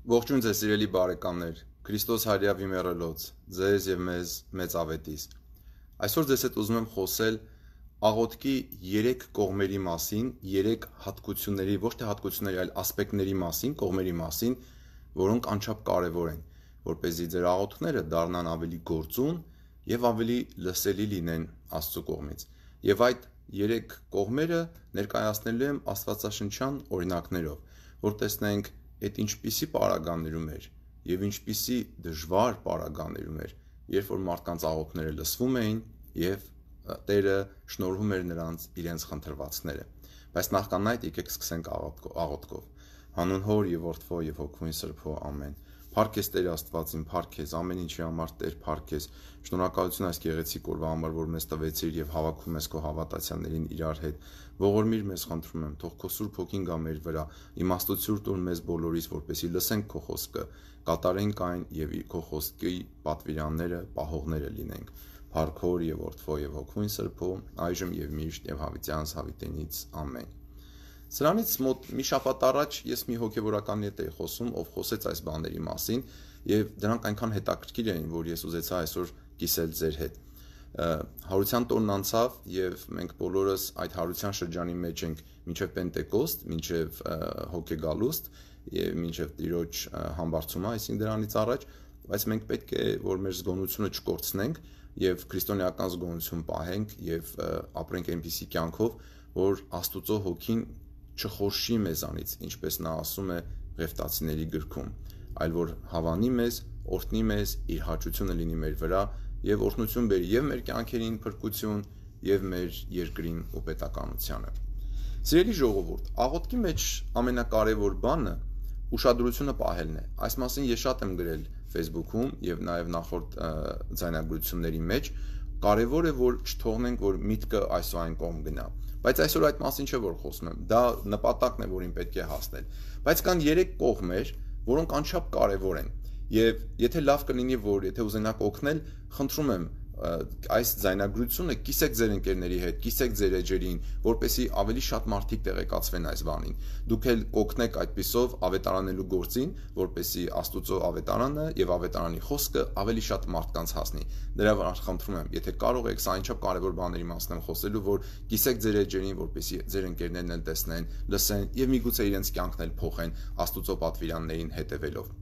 Ողջույն ձեզ սիրելի բարեկամներ, Քրիստոս Հարիա Վիմեռելոց, ձեզ եւ մեզ մեծ ավետիս։ Այսօր ձեզ հետ ուզում եմ խոսել աղոթքի 3 կողմերի մասին, 3 հատկությունների, ոչ թե հատկությունների, այլ ասպեկտների մասին, կողմերի մասին, որոնք անչափ կարևոր են, որպեսզի ձեր աղոթքները դառնան ավելի գործուն եւ ավելի լսելի լինեն Աստծո կողմից։ Եվ այդ 3 կողմերը ներկայացնելու եմ աստվածաշնչյան օրինակներով, որ տեսնենք այդ ինչպիսի պարագաներում էր եւ ինչպիսի դժվար պարագաներում էր, երբ որ մարդկանց աղոթքները լսվում էին եւ Տերը շնորհում էր նրանց իրենց խնդրվածքները։ Բայց նախքան այդ եկեք սկսենք աղոթքով։ Հանուն Հոր եւ Որդվո եւ Հոգու Սրբո ամեն։ Փառք ես Տեր Աստված, իմ փառք ես, ամեն ինչի համար Տեր փառք ես։ Շնորհակալություն այս գեղեցիկ օրվա համար, որ մեզ տվեցիր եւ հավաքում ես քո հավատացյալներին իրար հետ։ Ողորմիր մեզ, խնդրում եմ, թող քո Սուրբ Հոգին գա մեր վրա, իմաստություն տուր մեզ բոլորիս, որպեսզի լսենք քո խոսքը, կատարենք այն եւ քո խոսքի պատվիրանները, պահողները լինենք։ Փառք Հոր եւ Որդվո եւ Հոգու Սրբո, այժմ եւ միշտ եւ հավիտյանս հավիտենից ամեն։ Սրանից մոտ մի շաբաթ առաջ ես մի հոգևորականի հետ էի խոսում, ով խոսեց այս բաների մասին, եւ դրանք այնքան հետաքրքիր էին, որ ես ուզեցա այսօր կիսել ձեր հետ։ Հարության տոնն անցավ եւ մենք բոլորս այդ հարության շրջանի մեջ ենք մինչեւ Պենտեկոստ, մինչեւ հոգեգալուստ եւ մինչեւ Տիրոջ համբարձումը, այսինքն դրանից առաջ, բայց մենք պետք է որ մեր զգոնությունը չկորցնենք եւ քրիստոնեական զգոնություն պահենք եւ ապրենք այնպիսի կյանքով, որ Աստուծո հոգին չխորշի մեզանից, ինչպես նա ասում է Ղևտացիների գրքում, այլ որ հավանի մեզ, օրհնի մեզ, իր հաճությունը լինի մեր վրա եւ օրհնություն բերի եւ մեր կյանքերին փրկություն եւ մեր երկրին ու պետականությանը։ Սիրելի ժողովուրդ, աղոթքի մեջ ամենակարևոր բանը ուշադրությունը պահելն է։ Այս մասին ես շատ եմ գրել Facebook-ում եւ նաեւ նախորդ ձայնագրությունների մեջ։ Կարևոր է որ չթողնենք որ միտքը այս ու այն կողմ գնա։ Բայց այսօր այդ մասին չէ որ խոսում եմ։ Դա նպատակն է, որին պետք է հասնել։ Բայց կան 3 կողմեր, որոնք անչափ կարևոր են։ Եվ եթե լավ կլինի, որ եթե ուզենաք օգնել, խնդրում եմ այս ձայնագրությունը կիսեք ձեր ընկերների հետ, կիսեք ձեր էջերին, որպեսզի ավելի շատ մարդիկ տեղեկացվեն այս բանին։ Դուք էլ կօգնեք այդպիսով ավետարանելու գործին, որպեսզի Աստուծո ավետարանը եւ ավետարանի խոսքը ավելի շատ մարդկանց հասնի։ Դրա համար խնդրում եմ, եթե կարող եք, սա այնչափ կարևոր բաների մասին եմ խոսելու, որ կիսեք ձեր էջերին, որպեսզի ձեր ընկերներն էլ տեսնեն, լսեն եւ միգուցե իրենց կյանքն էլ փոխեն Աստուծո պատվիրաններին հետեւելով։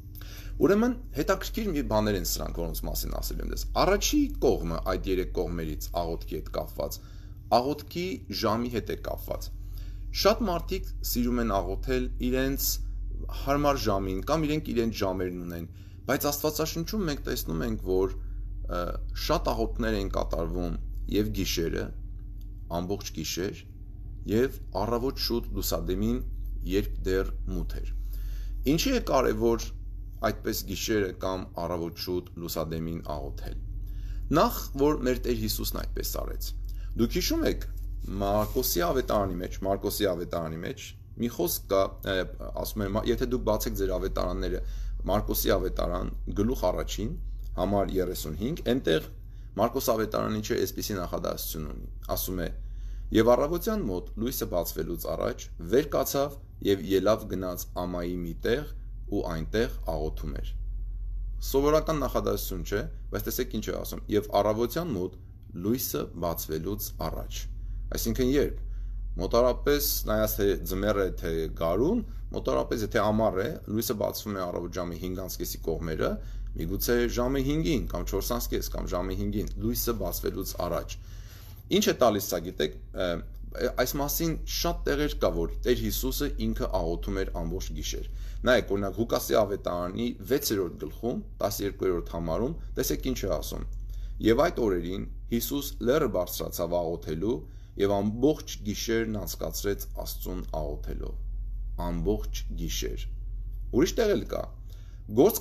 Ուրեմն հետաքրքիր մի բաներ են սրանք, որոնց մասին ասել եմ դες։ Առաջի կողմը այդ 3 կողմերից աղոթքի հետ կապված, աղոթքի ժամի հետ է կապված։ Շատ մարդիկ սիրում են աղոթել իրենց հարմար ժամին կամ իրենց ժամերն ունեն, բայց Աստվածաշնչում մենք տեսնում ենք, որ շատ աղոթքներ են կատարվում եւ գիշերը, ամբողջ գիշեր, եւ առավոտ շուտ լուսադեմին, երբ դեռ մութ էր։ Ինչի է կարևոր այդպես գիշերը կամ առավոտ շուտ լուսադեմին աղոթել։ Նախ որ մեր Տեր Հիսուսն այդպես արեց։ Դուք հիշում եք Մարկոսի ավետարանի մեջ մի խոսք կա, ասում է, եթե դուք բացեք ձեր ավետարանները, Մարկոսի ավետարան գլուխ առաջին, համար 35, այնտեղ Մարկոս ավետարանիչը այսպիսի նախադասություն ունի։ Ասում է. «Եվ առավոտյան մոտ լույսը բացվելուց առաջ վեր կացավ եւ ելավ գնաց ամայի մի տեղ ու այնտեղ աղոթում էր»։ Սովորական նախադասություն չէ, բայց տեսեք ինչ է ասում. «Եվ առավոտյան մոտ լույսը բացվելուց առաջ»։ Այսինքն երբ մոտարապես նայած թե ձմեռ է թե գարուն, մոտարապես եթե ամառ է, լույսը բացվում է առավոտ ժամի 5:30 կողմերը, միգուցե ժամը 5-ին կամ 4:30 կամ ժամը 5-ին, լույսը բացվելուց առաջ։ Ինչ է տալիս սա, գիտեք, այս մասին շատ տեղեր կա, որ Տեր Հիսուսը ինքը աղոթում էր ամբողջ գիշեր։ Նայեք, օրինակ Ղուկասի ավետարանի 6-րդ գլխում, 12-րդ համարում, տեսեք ինչ է ասում. «Եվ այդ օրերին Հիսուս լեռը բարձրացավ աղոթելու եւ ամբողջ գիշերն անցկացրեց Աստծուն աղոթելով»։ Ամբողջ գիշեր։ Ուրիշ տեղ էլ կա։ Գործք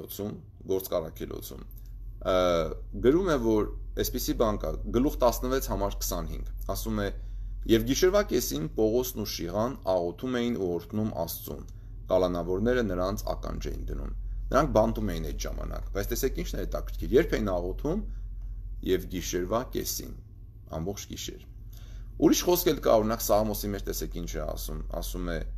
առաքելոցում գրում է, որ այսպիսի բան կա, գլուխ 16 համար 25, ասում է. «Եվ գիշերվա կեսին Պողոսն ու Շիղան աղոթում էին ու օրհնում Աստծուն, կալանավորները նրանց ականջ էին դնում»։ Նրանք բանտում էին այդ ժամանակ, բայց տեսեք ինչն է հետաքրքիր, երբ էին աղոթում եւ գիշերվա կեսին, ամբողջ գիշեր։ Ուրիշ խոսք էլ կա, օրինակ Սաղմոսի մեջ տեսեք ինչ է ասում է.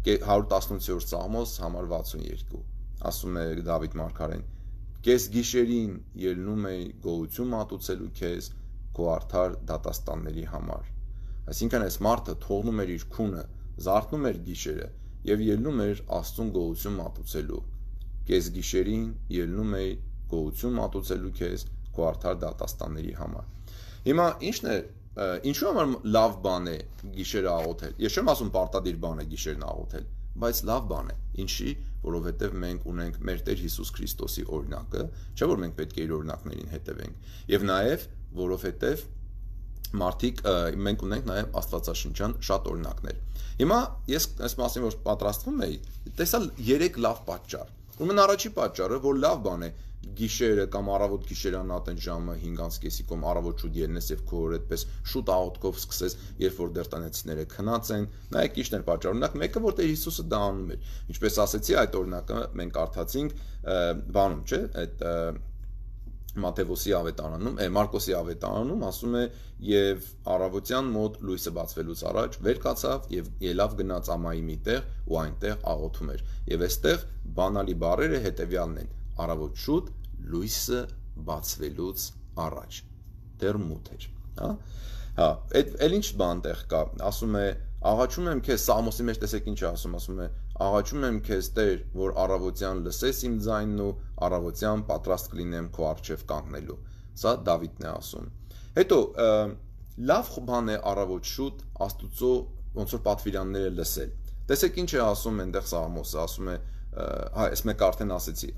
118-րդ Սաղմոս համար 62 ասում է Դավիթ մարգարեն կես գիշերին ելնում էի գոհություն մատուցելու քեզ քո արդար դատաստանների համար այսինքն այս մարդը թողնում էր իր քունը զարթնում էր գիշերը եւ ելնում էր Աստծուն գոհություն մատուցելու կես գիշերին ելնում էի գոհություն մատուցելու քեզ քո արդար դատաստանների համար հիմա ինչն է ինչու համար լավ բան է գիշերը աղոթել ես չեմ ասում պարտադիր բան է գիշերն աղոթել բայց լավ բան է ինչի որովհետև մենք ունենք մեր Տեր Հիսուս Քրիստոսի օրինակը չէ որ մենք պետք է իր օրինակներին հետևենք եւ նաեւ որովհետև մարդիկ մենք ունենք նաեւ Աստվածաշնչյան շատ օրինակներ հիմա ես այս մասին որ պատրաստվում էի տեսա 3 լավ պատճառ ուրեմն առաջի պատճառը որ լավ բան է գիշերը կամ առավոտ գիշերան ատեն ժամը 5:30 կողմ առավոտ շուտ ելնես եւ քո օր այդպես շուտ աղոթքով սկսես երբ որ դեռ տնեցիները քնած են նայեք ինչն էր պատճառը օրինակ մեկը որ Տեր Հիսուսը դա անում էր ինչպես ասեցի այդ օրինակը մենք կարդացինք բանում չէ այդ Մատթեոսի ավետարանում Մարկոսի ավետարանում ասում է եւ առավոտյան մոտ լույսը բացվելուց առաջ վեր կացավ եւ ելավ գնաց ամայի մի տեղ ու այնտեղ աղոթում էր եւ այստեղ բանալի բառերը հետեւյալն են առավոտ շուտ լույսը բացվելուց առաջ դեռ մութ էր հա այլ ինչ բան տեղ կա ասում է աղաչում եմ քեզ Սաղմոսի մեջ տեսեք ինչ է ասում է աղաչում եմ քեզ Տեր որ առավոտյան լսես իմ ձայնն ու առավոտյան պատրաստ կլինեմ քո առջև կանգնելու սա Դավիթն է ասում հետո լավ բան է առավոտ շուտ Աստուծո ոնց որ պատվիրանները լսել տեսեք ինչ է ասում այնտեղ Սաղմոսը ասում է հա ես մեկ արդեն ասեցի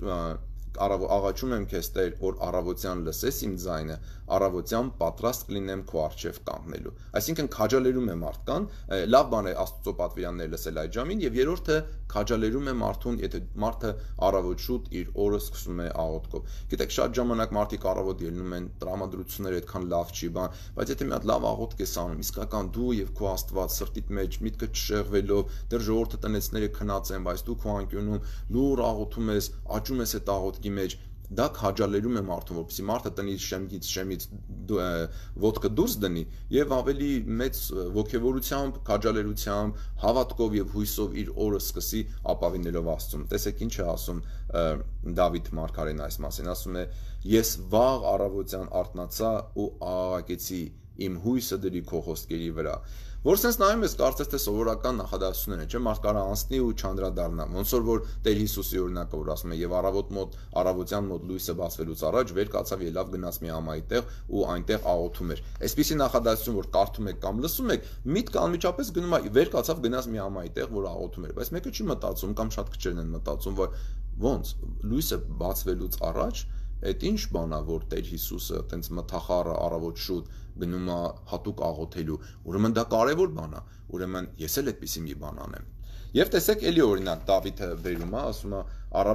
աղաչում եմ քեզ Տեր որ առավոտյան լսես իմ ձայնը առավոտյան պատրաստ կլինեմ քո առջև կանգնելու այսինքն քաջալերում է մարդկան լավ բան է Աստծո պատվիրանները լսել այդ ժամին եւ երրորդը քաջալերում է մարդուն եթե մարդը առավոտ շուտ իր օրը սկսում է աղոթքով գիտեք շատ ժամանակ մարդիկ առավոտ ելնում են տրամադրությունները այդքան լավ չի բան բայց եթե մի հատ լավ աղոթք ես անում իսկական դու եւ քո Աստված սրտիդ մեջ միտքը չշեղվելով դեռ ժողովրդը տնեցները քնած են բայց դու քո անկյունում լուր աղոթում ես աճում ես այդ աղոթքի մեջ դա քաջալերում է մարդուն որպեսզի մարդը տնից շեմից ոտքը դուրս դնի եւ ավելի մեծ ոգեվորությամբ քաջալերությամբ հավատքով եւ հույսով իր օրը սկսի ապավինելով Աստծուն տեսեք ինչ է ասում Դավիթ մարգարեն այս մասին ասում է ես վաղ առավոտյան արթնացա ու աղաղակեցի իմ հույսը դրի քո խոսքերի վրա որ sense նայում ես կարծես թե սովորական նախադասություններ են չէ մարդ կարա անցնի ու չանդրադառնա ոնց որ Տեր Հիսուսի օրինակը որ ասում է եւ առավոտյան մոտ լույսը բացվելուց առաջ վեր կացավ ելավ գնաց մի ամայի տեղ ու այնտեղ աղոթում էր այսպիսի նախադասություն որ կարդում եք կամ լսում եք միտքը անմիջապես գնում է վեր կացավ գնաց մի ամայի տեղ որ աղոթում էր բայց մեկը չի մտածում կամ շատ քչերն են մտածում որ ոնց լույսը բացվելուց առաջ այդ ինչ բան է որ Տեր Հիսուսը այտենց մթախառը առավոտ շուտ գնում է հատուկ աղոթելու ուրեմն դա կարևոր բան է ուրեմն ես էլ այդպիսի մի բան անեմ եւ տեսեք էլի օրինակ Դավիթը վերում է ասում է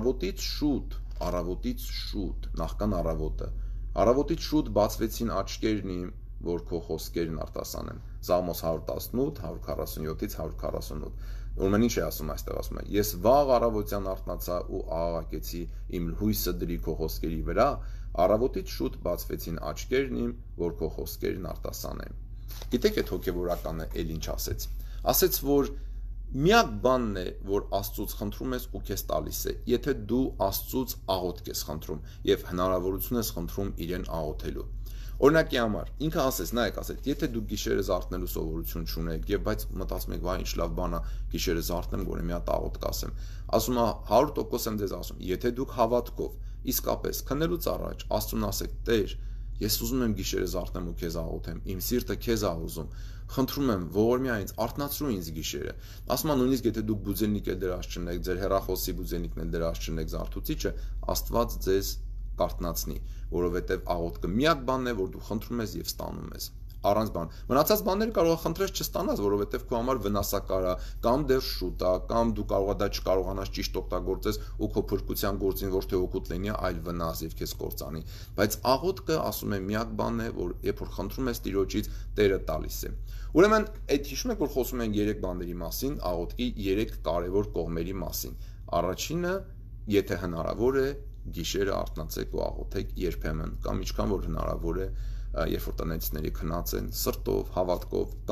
առավոտից շուտ նախքան առավոտից շուտ բացվեցին աչքերն իմ որ քո խոսքերն արտասանեն Սաղմոս 118 147-ից 148 ուրեմն ինչ է ասում այստեղ ասում է ես վաղ առավոտյան արթնացա ու աղաղակեցի իմ հույսը դրի քո խոսքերի վրա առավոտից շուտ բացվեցին աչքերն իմ որ քո խոսքերն արտասանեն գիտեք այդ հոգեվորականը էլ ինչ ասեց որ միակ բանն է որ Աստծուց խնդրում ես ու քեզ տալիս է եթե դու Աստծուց աղոթք ես խնդրում եւ հնարավորություն ես խնդրում իրեն աղոթելու օրինակի համար ինքը ասեց նայեք ասեց եթե դու գիշերը զարթնելու սովորություն չունեք եւ բայց մտածում եք վայ ինչ լավ բան է գիշերը զարթնեմ գոնե մի հատ աղոթք ասեմ ասում է 100% եմ ձեզ ասում եթե դուք հավատքով իսկապես քնելուց առաջ Աստծուն ասեք Տեր ես ուզում եմ գիշերը զարթնեմ ու քեզ աղոթեմ իմ սիրտը քեզ ա ուզում խնդրում եմ ողորմյա ինձ արթնացրու ինձ գիշերը ասում նույնիսկ եթե դուք բուձելնիկ էլ դրած չնեք ձեր հեռախոսի բուձելնիկն էլ դրած չնեք զարթուցիչը Աստված ձեզ կարթնացնի որովհետև աղոթքը միակ բանն է որ դու խնդրում ես եւ ստանում ես առանց բան մնացած բաները կարող է խնդրես չստանաս որովհետև քո համար վնասակար է կամ դեռ շուտ է կամ դու կարող ես դա չկարողանաս ճիշտ օգտագործես ու քո փրկության գործին ոչ թե օգուտ լինի այլ վնաս եւ քեզ կործանի բայց աղոթքը ասում է միակ բանն է որ երբ որ խնդրում ես Տիրոջից Տերը տալիս է ուրեմն այդ հիշում եք որ խոսում ենք 3 բաների մասին աղոթքի 3 կարևոր կողմերի մասին առաջինը եթե հնարավոր է գիշերը արթնացեք ու աղոթեք երբեմն կամ ինչքան որ հնարավոր է երբ որ տնեցիների քնած են սրտով հավատքով կամ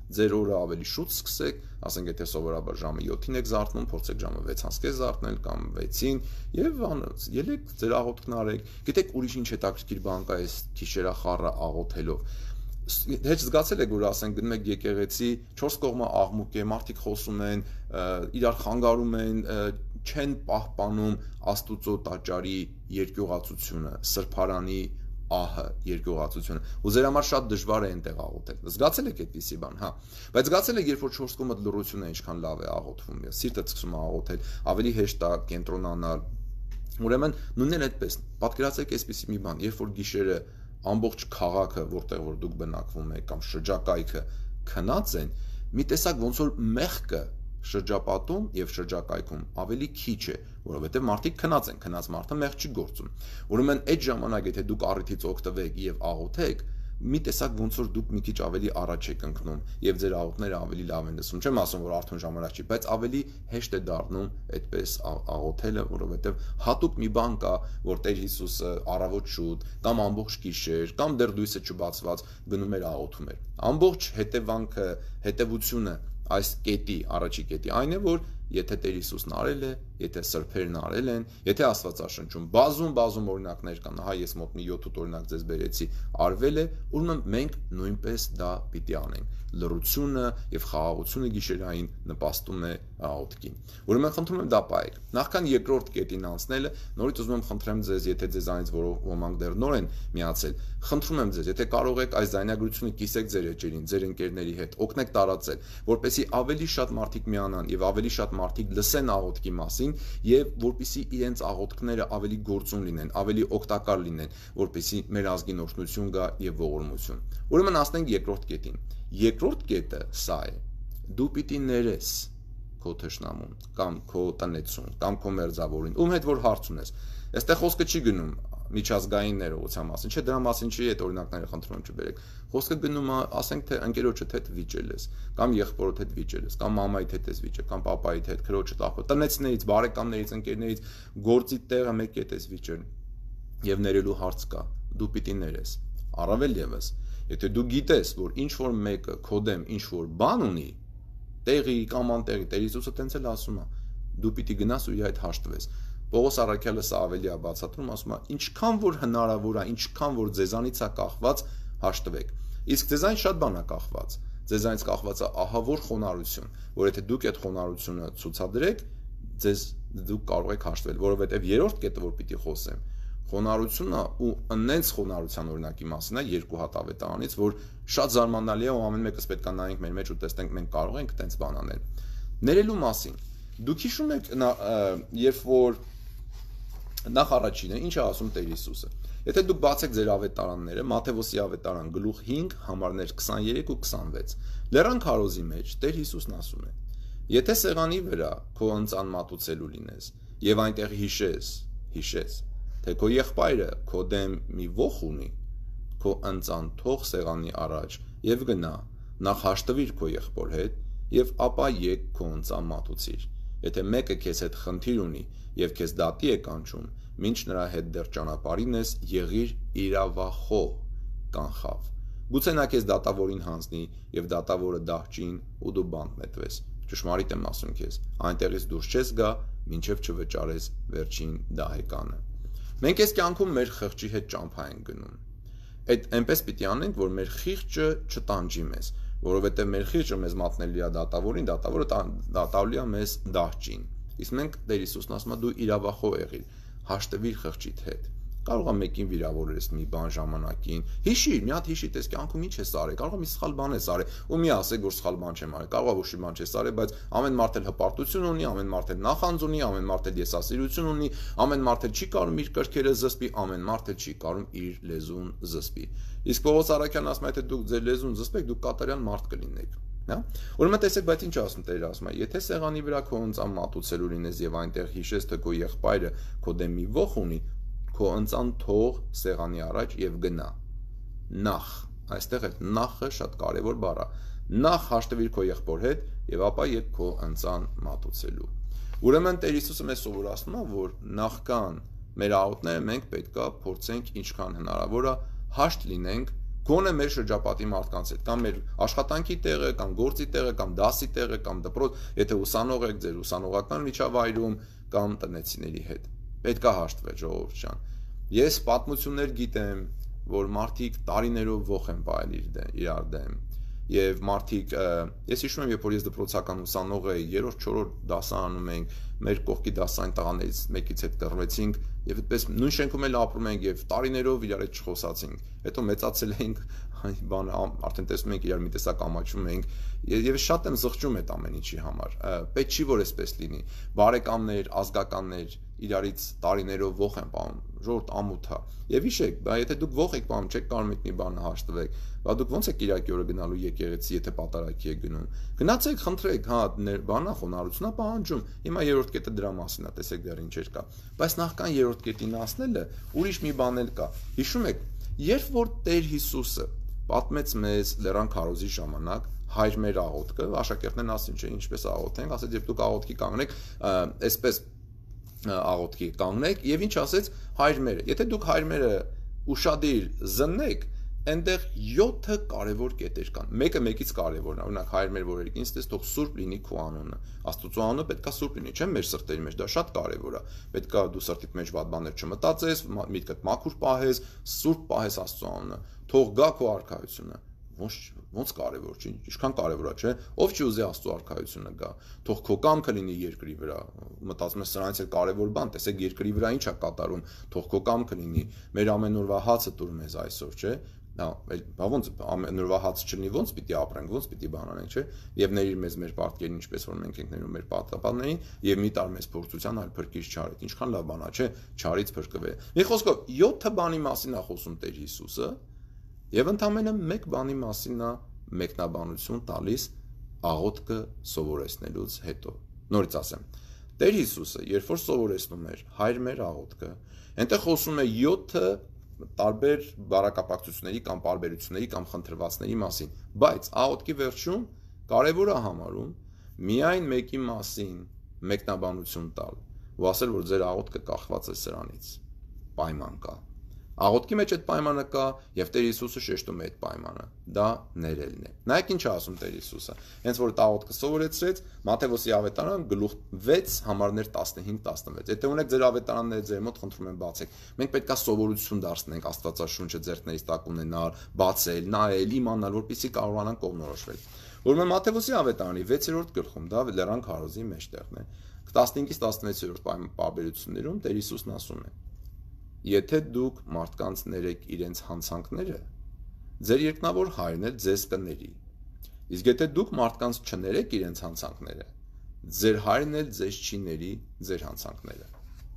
ձեր օրը ավելի շուտ սկսեք, ասենք եթե սովորաբար ժամը 7-ին եք զարթնում, փորձեք ժամը 6:30 զարթնել կամ 6-ին եւ ելեք ձեր աղոթքն արեք։ Գիտեք ուրիշ ինչ հետաքրքիր բան կա այս գիշերախառը աղոթելով։ Հետ զգացել եք, որ ասենք գնում եք եկեղեցի, 4 կողմը աղմուկ է, մարդիկ խոսում են, իրար խանգարում են, չեն պահպանում Աստուծո տաճարի երկյուղացությունը, սրբարանի ահը երկյուղացությունը, ու ձեր համար շատ դժվար է այնտեղ աղոթել։ Զգացել եք այդպիսի բան, հա։ Բայց զգացել եք, երբ որ 4 կողմը լռություն է, ինչքան լավ է աղոթվում, սիրտը սկսում է աղոթել, ավելի հեշտ է կենտրոնանալ։ Ուրեմն նույնն այդպես, պատկերացրեք այսպիսի մի բան, երբ որ գիշերը ամբողջ քաղաքը, որտեղ որ դուք բնակվում եք կամ շրջակայքը քնած են, մի տեսակ ոնց որ մեղքը շրջապատում եւ շրջակայքում ավելի քիչ է, որովհետեւ մարդիկ քնած են, քնած մարդը մեղք չի գործում։ Ուրեմն այդ ժամանակ եթե դուք առիթից օգտվեք եւ աղոթեք, մի տեսակ ոնց որ դուք մի քիչ ավելի առաջ եք ընկնում եւ ձեր աղոթները ավելի լավ են լսում։ Չեմ ասում, որ արդեն ժամանակ չի, բայց ավելի հեշտ է դառնում այդպես աղոթելը, որովհետեւ հատուկ մի բան կա, որ Տեր Հիսուսը առավոտ շուտ կամ ամբողջ գիշեր կամ դեռ լույսը չբացված գնում էր աղոթում էր։ Ամբողջ հետևությունը այս կետի, առաջի կետի այն է, որ եթե Տեր Հիսուսն արել է, եթե սրբերն արել են, եթե Աստվածաշնչում բազում օրինակներ կան, հա ես մոտ մի 7-8 օրինակ ձեզ բերեցի, արվել է, ուրեմն մենք նույնպես դա պիտի անենք։ Լռությունը եւ խաղաղությունը գիշերային նպաստում է աղոթքին։ Ուրեմն խնդրում եմ դա պահեք։ Նախքան երկրորդ կետին անցնելը, նորից ուզում եմ խնդրեմ ձեզ, եթե ձեզանից ոմանք դեռ նոր են միացել, խնդրում եմ ձեզ, եթե կարող եք այս զայնագրությունը կիսեք ձեր էջերին, ձեր ընկերների հետ, օգնեք տարածել, որպեսզի ավելի շատ մարդիկ միանան եւ ավելի շատ մարդիկ լսեն աղոթքի մասին եւ որպեսզի իրենց աղոթքները ավելի գործուն լինեն, ավելի օգտակար լինեն, որպեսզի մեր ազգին օրհնություն գա եւ ողորմություն։ Ուրեմն ասենք երկրորդ կետին։ Երկրորդ կետը սա է. դու պիտի ներես քո թշնամուն կամ քո տնեցուն կամ քո մերձավորին, ում հետ որ հարց ունես։ Այստեղ խոսքը չի գնում միջազգային ներողության մասին, չէ, դրա մասին չի, այդ օրինակները խնդրում եմ չբերեք։ Խոսքը գնում է, ասենք թե ընկերոջդ հետ վիճել ես, կամ եղբորոդ հետ վիճել ես, կամ մամայիդ հետ ես վիճել, կամ պապայիդ հետ, քրոջդ, աղբոր, տնեցներից, բարեկամներից, ընկերներից, գործի տեղը մեկ հետ ես վիճել, եւ ներելու հարց կա, դու պիտի ներես։ Առավել եւս, եթե դու գիտես, որ ինչ որ մեկը քո դեմ ինչ որ բան ունի, տեղի կամ անտեղի, Տեր Հիսուսը տենց էլ ասում է, դու պիտի գնաս ու իր այդ հաշտվես։ Պողոս առաքյալը սա ավելի է բացատրում, ասում է, ինչքան որ հնարավոր է, ինչքան որ ձեզանից է կախված, հաշտվեք։ Իսկ ձեզանից շատ բան է կախված։ Ձեզանից կախված է ահավոր խոնարհություն, որ եթե դուք այդ խոնարհությունը ցուցադրեք, դուք կարող եք հաշտվել, որովհետև երրորդ կետը որ պիտի խոսեմ, խոնարհությունը ու ընենց խոնարհության օրինակի մասին է երկու հատ ավետարանից, որ շատ զարմանալի է ու ամեն մեկս պետք է նայենք մեր մեջ ու տեսնենք մենք կարող ենք այդպես բան անել։ Ներելու մասին։ Դուք հիշում եք, երբ որ նախ առաջինը, ինչ է ասում Տեր Հիսուսը։ Եթե դուք բացեք ձեր ավետարանները, Մատթեոսի ավետարան գլուխ 5, համարներ 23 ու 26, լեռան քարոզի մեջ Տեր Հիսուսն ասում է. Եթե սեղանի վրա քո ընծան մատուցելու լինես եւ այնտեղ հիշես, թե քո եղբայրը քո դեմ մի ոխ ունի, քո ընծան թող սեղանի առաջ եւ գնա, նախ հաշտվիր քո եղբոր հետ եւ ապա եկ քո ընծան մատուցիր։ Եթե մեկը քեզ հետ խնդիր ունի եւ քեզ դատի է կանչում, մինչ նրա հետ դեռ ճանապարհին ես, եղիր իրավախոհ կանխավ։ Գուցե նա քեզ դատավորին հանձնի եւ դատավորը դահճին ու դու բանտ նետվես։ Ճշմարիտ եմ ասում քեզ, այնտեղից դուրս չես գա, մինչեւ չվճարես վերջին դահեկանը։ Մենք այս կյանքում մեր խղճի հետ ճամփա ենք գնում։ Այդ այնպես պիտի անենք, որ մեր խիղճը չտանջի մեզ, որովհետև մեր խիղճը մեզ մատնելի է դատավորին, դատավորը դատալի է մեզ դահճին։ Իսկ մենք Տեր Հիսուսն ասում է դու իրավախոհ եղիր, հաշտվիր խղճիդ հետ։ Կարող է մեկին վիրավորես մի բան ժամանակին։ Հիշիր, մի հատ հիշի, տես կյանքում ինչ ես արել, կարող է մի սխալ բան ես արել, ու մի ասեք, որ սխալ բան չեմ արել, կարող է ոչի բան չես արել, բայց ամեն մարդ էլ հպարտություն ունի, ամեն մարդ էլ նախանձ ունի, ամեն մարդ էլ եսասիրություն ունի, ամեն մարդ էլ չի կարող իր կրքերը զսպի, ամեն մարդ էլ չի կարող իր լեզուն զսպի։ Իսկ Պողոս առաքյալն ասում է, եթե դուք ձեր լեզուն զսպեք, դուք կատարյալ մարդ կլինեք։ Հա? Ուրեմն տեսեք, բայց ինչ ասում Տերը ասում է, եթե սեղանի վրա քո ընծան մատուցելու լինես եւ այնտեղ հիշես, թե քո եղբայրը քո դեմ մի ոխ ունի, քո ընծան թող սեղանի առաջ եւ գնա։ Նախ, այստեղ էլ նախը շատ կարեւոր բառ է։ Նախ հաշտվիր քո եղբոր հետ եւ ապա եկ քո ընծան մատուցելու։ Ուրեմն Տեր Հիսուսը մեզ սովորացնում է, որ նախքան մեր աղոթները մենք պետքա փորձենք ինչքան հնարավոր է հաշտ լինենք Գոնե մեր շրջապատի մարդկանց հետ, կամ մեր աշխատանքի տեղը, կամ գործի տեղը, կամ դասի տեղը, կամ դպրոց, եթե ուսանող եք ձեր ուսանողական միջավայրում, կամ տնեցիների հետ։ Պետք է հաշտվել, ժողովուրդ ջան։ Ես պատմություններ գիտեմ, որ մարդիկ տարիներով ոխ են պահել իրար դեմ։ Եվ մարդիկ, ես հիշում եմ, երբ որ ես դպրոցական ուսանող էի, 3-4 դասարանում էինք, մեր կողքի դասային տղաներից մեկից հետ կռվեցինք, եւ այդպես նույն շենքում էլ ապրում ենք եւ տարիներով իրար հետ չխոսացինք։ Հետո մեծացել էինք, բան արդեն տեսնում ենք իրար մի տեսակ ամաչում ենք, եւ շատ եմ զղջում այդ ամեն ինչի համար։ Պետք չի որ այսպես լինի։ Բարեկամներ, ազգականներ իրարից տարիներով ոխ են պահում, ժողովուրդ ամոթ է։ Եվ հիշեք, եթե դուք ոխ եք պահում, չեք կարող մի բան հաշտվեք, բա դուք ոնց եք Կիրակի օրը գնալու եկեղեցի, եթե պատարագի եք գնում։ Գնացեք, խնդրեք, հա, բանա խոնարհությունա պահանջում։ Հիմա երրորդ կետը դրա մասին է, տեսեք դեռ ինչեր կա։ Բայց նախքան երրորդ կետին ասնելը, ուրիշ մի բան էլ կա։ Հիշում եք, երբ որ Տեր Հիսուսը պատմեց մեզ Լեռան քարոզի ժամանակ հայր մեր աղոթքը, աշակերտներն ասին, չէ, ինչպես աղոթենք, ասեց, երբ դուք աղոթքի կանգնեք, այսպես աղոթքի կանգնեք, եւ ինչ ասեց հայր մերը։ Եթե դուք հայր մերը ուշադիր զննեք, այնտեղ 7 կարևոր կետեր կան։ Մեկը մեկից կարևորն է, օրինակ հայր մեր որերքին ստես թող սուրբ լինի քո անունը։ Աստծո անունը պետքա սուրբ լինի, չէ՞ մեր սրտերի մեջ, դա շատ կարևոր է։ Պետքա դու սրտիդ մեջ վատ բաներ չմտածես, միտքդ մաքուր պահես, սուրբ պահես Աստծո անունը։ Թող գա քո արքայությունը։ Ոնց կարևոր չի, ինչքան կարևոր է, չէ՞։ Ով չի ուզի Աստծո արքայությունը գա։ Թող քո կամքը լինի երկրի վրա։ Մտածում ես սրանից էլ կարևոր բան, տեսեք երկրի վրա ինչ է կատարում, թող քո կամքը լինի։ Մեր ամենօրվա հացը տուր մեզ այսօր, չէ՞։ Բա ոնց ամենօրվա հաց չլինի, ոնց պիտի ապրենք, ոնց պիտի բան անենք, չէ՞։ Եվ ների մեզ մեր պարտքերին, ինչպես որ մենք ենք ներում մեր պատկապաններին, եւ մի տար մեզ փորձության, այլ փրկիչ չարից։ Ինչքան լավ բան է, չէ՞, չարից փրկվել։ Մի խոսքով 7 բանի մասին է խոսում Տեր Հիսուսը, եւ ընդամենը մեկ բանի մասին է մեկնաբանություն տալիս աղոթքը սովորեցնելուց հետո։ Նորից ասեմ, Տեր Հիսուսը, երբ որ սովորեցնում էր հայր մեր աղոթքը, այնտեղ խոսում է 7 տարբեր բարակապակցությունների կամ պարբերությունների կամ խնդրվածների մասին, բայց աղոթքի վերջում կարևոր է համարում միայն մեկի մասին մեկնաբանություն տալ ու ասել, որ ձեր աղոթքը կախված է սրանից, պայման կա։ Աղոթքի մեջ այդ պայմանը կա եւ Տեր Հիսուսը շեշտում է այդ պայմանը։ Դա ներելն է։ Նայեք ինչ է ասում Տեր Հիսուսը։ Հենց որ աղոթքը սովորեցրեց, Մատթեոս ավետարան գլուխ 6 համարներ 15-16։ Եթե ունեք ձեր ավետարանները ձեր մոտ, խնդրում եմ բացեք։ Մենք պետք է սովորություն դարձնենք Աստվածաշունչը ձեռքներից տակ ունենալ, բացել, նայել, իմանալ, որպեսզի կարողանանք կողմնորոշվել։ Ուրեմն Մատթեոս ավետարանի 6-րդ գլխում դա Լեռան քարոզի մեջտեղն է։ 15-ից 16-րդ պարբերություններում Տեր Հիսուսն ասում է. Եթե դուք մարդկանց ներեք իրենց հանցանքները, ձեր երկնավոր հայրն էլ ձեզ կների։ Իսկ եթե դուք մարդկանց չներեք իրենց հանցանքները, ձեր հայրն էլ ձեզ չի ների ձեր հանցանքները։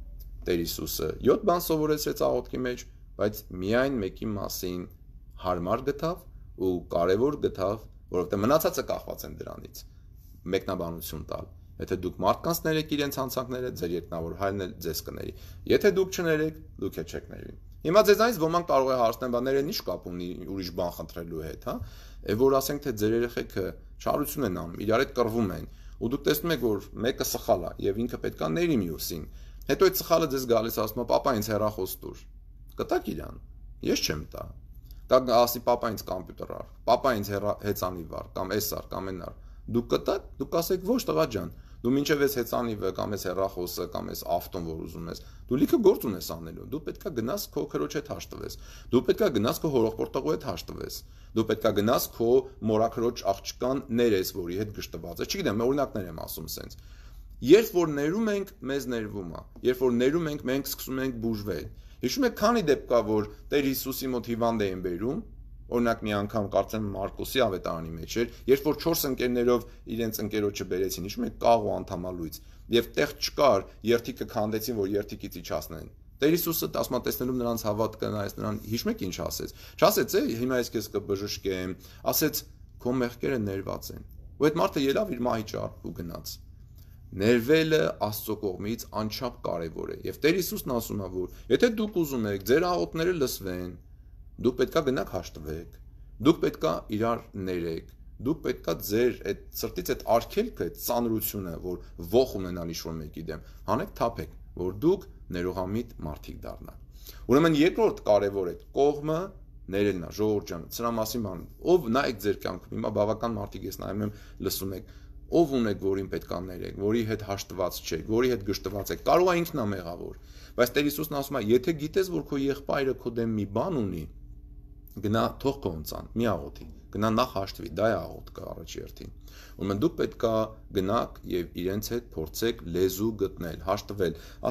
Տեր Հիսուսը 7 բան սովորեցրեց աղոթքի մեջ, բայց միայն մեկի մասին հարմար գտավ ու կարևոր գտավ, որովհետև մնացածը կախված են դրանից։ Մեկնաբանություն տալ։ Եթե դուք մարդկանց ներեք իրենց հանցանքները, ձեր երկնավոր հայրն էլ ձեզ կների։ Եթե դուք չներեք, դուք չեք ների։ Հիմա ձեզանից ոմանք կարող է հարցնել, բա ներեն ի՞նչ կապ ունի ուրիշ բան խնդրելու հետ, հա։ Որ ասենք թե ձեր երեխեքը շարություն են անում, իրար հետ կռվում են, ու դուք տեսնում եք, որ մեկը սխալ է եւ ինքը պետքա ների մյուսին։ Հետո այդ սխալը ձեզ գալիս ասում է, պապա ինձ հեռախոս տուր։ Կտակ իրան։ Ես չեմ տա։ Դա ասի պապա ինձ կոմպյուտեր առ, պապա ինձ հեծանիվ առ, կամ էս առ, կամ այն առ։ Դուք կտակ, դուք ասեք ոչ տղա ջան, դու մինչև ես հեծանիվը կամ ես հեռախոսը կամ ես ավտոն որ ուզում ես, դու լիքը գործ ունես անելու, դու պետքա գնաս քո քրոջ հետ հաշտվես, դու պետքա գնաս քո հորողպորտողու հետ հաշտվես, դու պետքա գնաս քո մորաքրոջ աղջկան ներես, որի հետ գժտված է, չգիտեմ, օրինակներ եմ ասում սենց։ Երբ որ ներում ենք, մեզ ներվում է, երբ որ ներում ենք, մենք սկսում ենք բուժվել։ Հիշում եք, քանի դեպք կա, որ Տեր Հիսուսի մոտ հիվանդ էին բերում, օրինակ մի անգամ կարծեմ Մարկոսի ավետարանի մեջ էր, երբ որ 4 ընկերներով իրենց ընկերոջը բերեցին, հիշում եք, կաղ ու անդամալույց, եւ տեղ չկար, երթիկը քանդեցին, որ երթիկից իջացնեն։ Տեր Հիսուսը ասմատեսնելով նրանց հավատքը, նայեց նրան, հիշում եք ինչ ասեց։ Չասեց, հիմա ես քեզ կբժշկեմ, ասեց, քո մեղքերը ներված են։ Ու այդ մարդը ելավ իր մահի ճարպ ու գնաց։ Ներվելը Աստծո կողմից անչափ կարևոր է։ Եվ Տեր Հիսուսն ասում է, որ եթե դուք ուզում եք ձեր աղոթքները լսվեն, դուք պետքա գնաք հաշտվեք, դուք պետքա իրար ներեք, դուք պետքա ձեր այդ սրտից այդ արգելքը, այդ ծանրությունը, որ ոխ ունենալ ինչ-որ մեկի դեմ, հանեք թափեք, որ դուք ներողամիտ մարդիկ դառնաք։ Ուրեմն երկրորդ կարևոր այդ կողմը ներելն է, ժողովուրդ ջան, սրա մասին բան, ով նայեք ձեր կյանքում, հիմա բավական մարդիկ ես նայում եմ, լսում եք, ով ունեք, որին պետք է ներեք, որի հետ հաշտված չեք, որի հետ գժտված եք, կարող է ինքն է մեղավոր, բայց Տեր Հիսուսն ասում է, եթե գիտես, որ քո եղբայրը քո դեմ մի բան ունի, գնա թող քո ընծան, մի աղոթի, գնա նախ հաշտվի, դա է աղոթքը առաջի հերթին։ Ուրեմն դուք պետք է գնաք եւ իրենց հետ փորձեք լեզու գտնել, հաշտվել,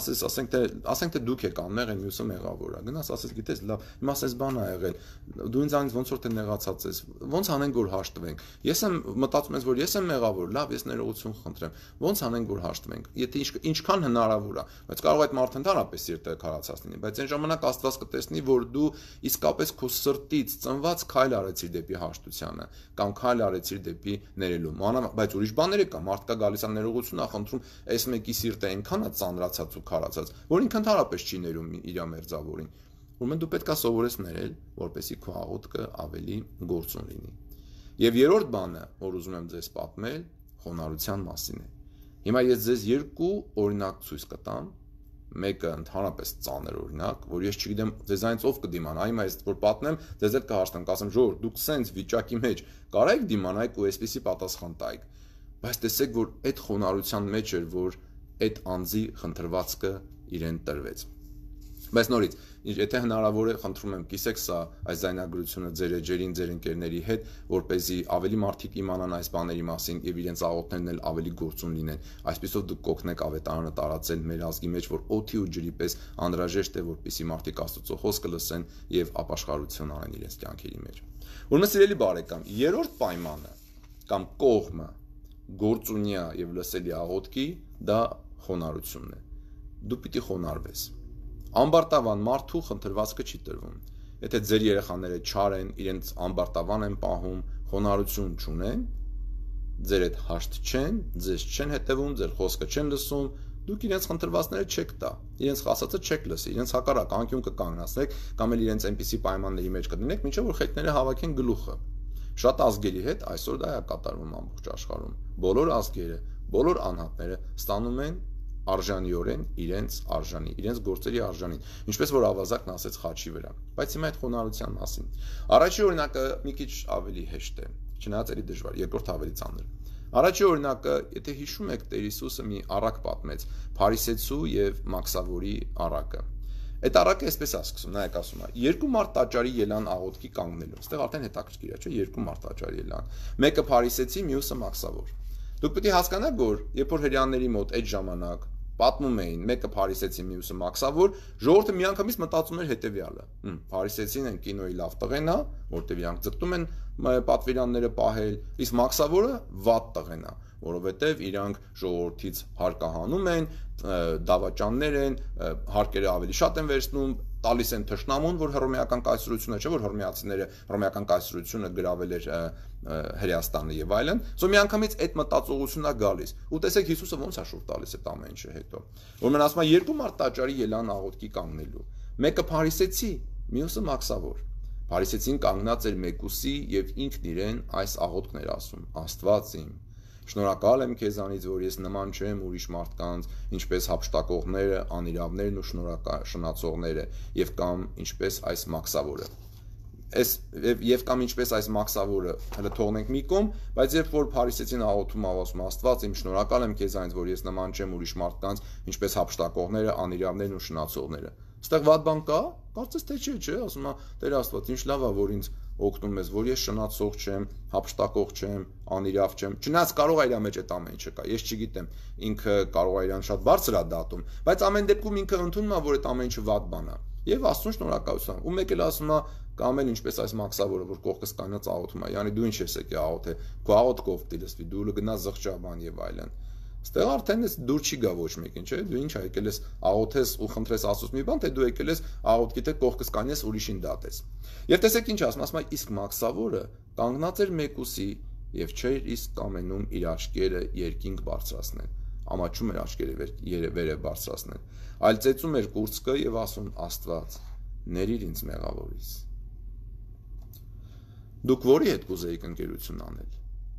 ասենք թե դուք եք անմեղ են, մյուսը մեղավոր է, գնաս ասես գիտես, լավ, հիմա ասես բան ա եղել, դու ինձանից ոնց որ թե նեղացած ես, ոնց անենք որ հաշտվենք։ Ես եմ մտածում ես որ ես եմ մեղավոր, լավ, ես ներողություն խնդրեմ, ոնց անենք որ հաշտվենք։ Եթե ինչքան հնարավոր է, բայց կարող է այդ մարդը ընդհանրապես սիրտը քարացած լինի, բայց այն ժամանակ Աստված կտեսնի, որ դու իսկապես քո սրտից ծնված քայլ արեցիր դեպի հաշտությանը կամ քայլ արեցիր դեպի ներելու։ Բայց ուրիշ բաներ կա, մարդկա գալիս է ներողություն է խնդրում, այս մեկի սիրտը այնքան է ծանրացած ու քարացած, որ ինքը ընդհանրապես չի ներում իր մերձավորին։ Ուրեմն դու պետք է սովորես ներել, որպեսզի քո աղոթքը ավելի գործուն լինի։ Եվ երրորդ բանը, որ ուզում եմ ձեզ պատմել, խոնարհության մասին է։ Հիմա ես ձեզ երկու օրինակ ցույց կտամ, մեկը ընդհանրապես ծանր օրինակ, որ ես չգիտեմ ձեզանից ով կդիմանա, հիմա ես որ պատմեմ, ձեզ էլ կհաշտեմ, կասեմ ժողովուրդ, դուք սենց վիճակի մեջ կարայիք դիմանայիք ու այսպեսի պատասխան տայիք, բայց տեսեք, որ այդ խոնարհության մեջ էր, որ այդ անձի խնդրվածքը իրեն տրվեց։ Բայց նորից, եթե հնարավոր է, խնդրում եմ կիսեք սա այս զայնագրությունը ձեր էջերին, ձեր ընկերների հետ, որպեսզի ավելի մարդիկ իմանան այս բաների մասին եւ իրենց աղոթներն էլ ավելի գործուն լինեն։ Այսպեսով դուք կօգնեք ավետարանը տարածել մեր ազգի մեջ, որ օդի ու ջրի պես անհրաժեշտ է, որպեսզի մարդիկ Աստծո խոսքը լսեն եւ ապաշխարություն անեն իրենց կյանքերի մեջ։ Ուրեմն սիրելի բարեկամ, երրորդ պայմանը կամ կողմը գործունյա եւ լսելի աղոթքի դա խոնարհությունն է։ Դու պիտի խոնարհվես։ Ամբարտավան մարդու խնդրվածքը չի տրվում։ Եթե ձեր երեխաները չար են, իրենց ամբարտավան են պահում, խոնարհություն չունեն, ձեր հետ հաշտ չեն, ձեզ չեն հետևում, ձեր խոսքը չեն լսում, դուք իրենց խնդրվածները չեք տա, իրենց ասածը չեք լսի, իրենց հակառակ անկյուն կկանգնացնեք կամ էլ իրենց այնպիսի պայմանների մեջ կդնեք, մինչև որ խելքները հավաքեն գլուխը։ Շատ ազգերի հետ այսօր դա է կատարվում ամբողջ աշխարհում։ Բոլոր ազգերը, բոլոր անհատները ստանում են արժանիորեն իրենց գործերի արժանին, ինչպես որ ավազակն ասեց խաչի վրա։ Բայց հիմա այդ խոնարհության մասին։ Առաջի օրինակը մի քիչ ավելի հեշտ է, չնայած էլի դժվար, երկրորդը ավելի ծանր։ Առաջի օրինակը, եթե հիշում եք, Տեր Հիսուսը մի առակ պատմեց, Փարիսեցու եւ Մաքսավորի առակը։ Այդ առակը այսպես է սկսում, նայեք ասում է, երկու մարդ տաճարի ելան աղոթքի կանգնելու։ Այստեղ արդեն հետաքրքիր է, չէ՞, երկու մարդ տաճարի ելան։ Մեկը Փարիսեցի, մյուսը Մաքսավոր։ Դուք պետք է հասկանաք, որ երբ որ հрьяաների մոտ այդ ժամանակ պատմում էին, մեկը Փարիսեցի, մյուսը Մաքսավոր, ժողովուրդը միանգամից մտածում էր հետևյալը. Փարիսեցին են կինոյի լավ տղեն է, որտեղ իրանք ձգտում են պատվիրանները պահել, իսկ Մաքսավորը վատ տղեն է, որովհետև իրանք ժողովրդից հարկահանում են, դավաճաններ են, հարկերը ավելի շատ են վերցնում, տալիս են թշնամուն, որ հռոմեական կայսրությունը չէ, որ հռոմեացիները հռոմեական կայսրությունը գրավել էր Հրեաստանը եւ այլն, սո միանգամից այդ մտածողությունն է գալիս։ Ու տեսեք Հիսուսը ոնց է շուտ տալիս այդ ամեն ինչը հետո։ Ուրեմն ասում է երկու մարդ տաճարի ելան աղոթքի կանգնելու։ Մեկը Փարիսեցի, մյուսը Մաքսավոր։ Փարիսեցին կանգնած էր մեկուսի եւ ինքն իրեն այս աղոթքն էր ասում. Աստված իմ, շնորհակալ եմ քեզանից, որ ես նման չեմ ուրիշ մարդկանց, ինչպես հափշտակողները, անիրավներն ու շնացողները, եւ կամ ինչպես այս Մաքսավորը։ Եվ կամ ինչպես այս Մաքսավորը, հələ թողնենք մի կողմ, բայց երբ որ Փարիսեցին աղոթում ասում Աստված իմ, շնորհակալ եմ քեզանից, որ ես նման չեմ ուրիշ մարդկանց, ինչպես հափշտակողները, անիրավներն ու շնացողները։ Այստեղ վատ բան կա, կարծես թե չէ, ասում է Տեր Աստված, ինչ լավ է, որ ինձ օգնում ես, որ ես շնացող չեմ, հափշտակող չեմ, անիրավ չեմ։ Չնայած կարող է իր մեջ այդ ամեն ինչը կա։ Ես չգիտեմ, ինքը կարող է իրան շատ բարձր է դատում, բայց ամեն դեպքում ինքը ընդունում է, որ այդ ամեն ինչը վատ բան է։ Եվ Աստծուն շնորհակալություն։ Ու մեկ էլ ասում է կամ էլ ինչպես այս Մաքսավորը, որ կողքս կանած աղոթում է, յանի դու ինչ ես եկել աղոթել, քո աղոթքը ով դիլսվի, դու գնաս զղջաբան եւ այլն։ Ստեղ արդեն ես դուր չի գա ոչ մեկին, չէ՞, դու ինչ եկել ես աղոթես ու խնդրես Աստծուց մի բան, թե դու եկել ես աղոթքի թե կողքս կանես ուրիշին դատես։ Եվ տեսեք ինչ ասում է, իսկ Մաքսավորը կանգնած էր մեկուսի եւ չէր իսկ կամենում իր աչքերը երկինք բարձրացնել, ամաչում էր աչքերը վերև բարձրացնել, այլ ծեծում էր կուրծքը եւ ասում Աստված, ներիր ինձ մեղավորից։ Դուք որի հետ կուզեիք ընկերություն անել։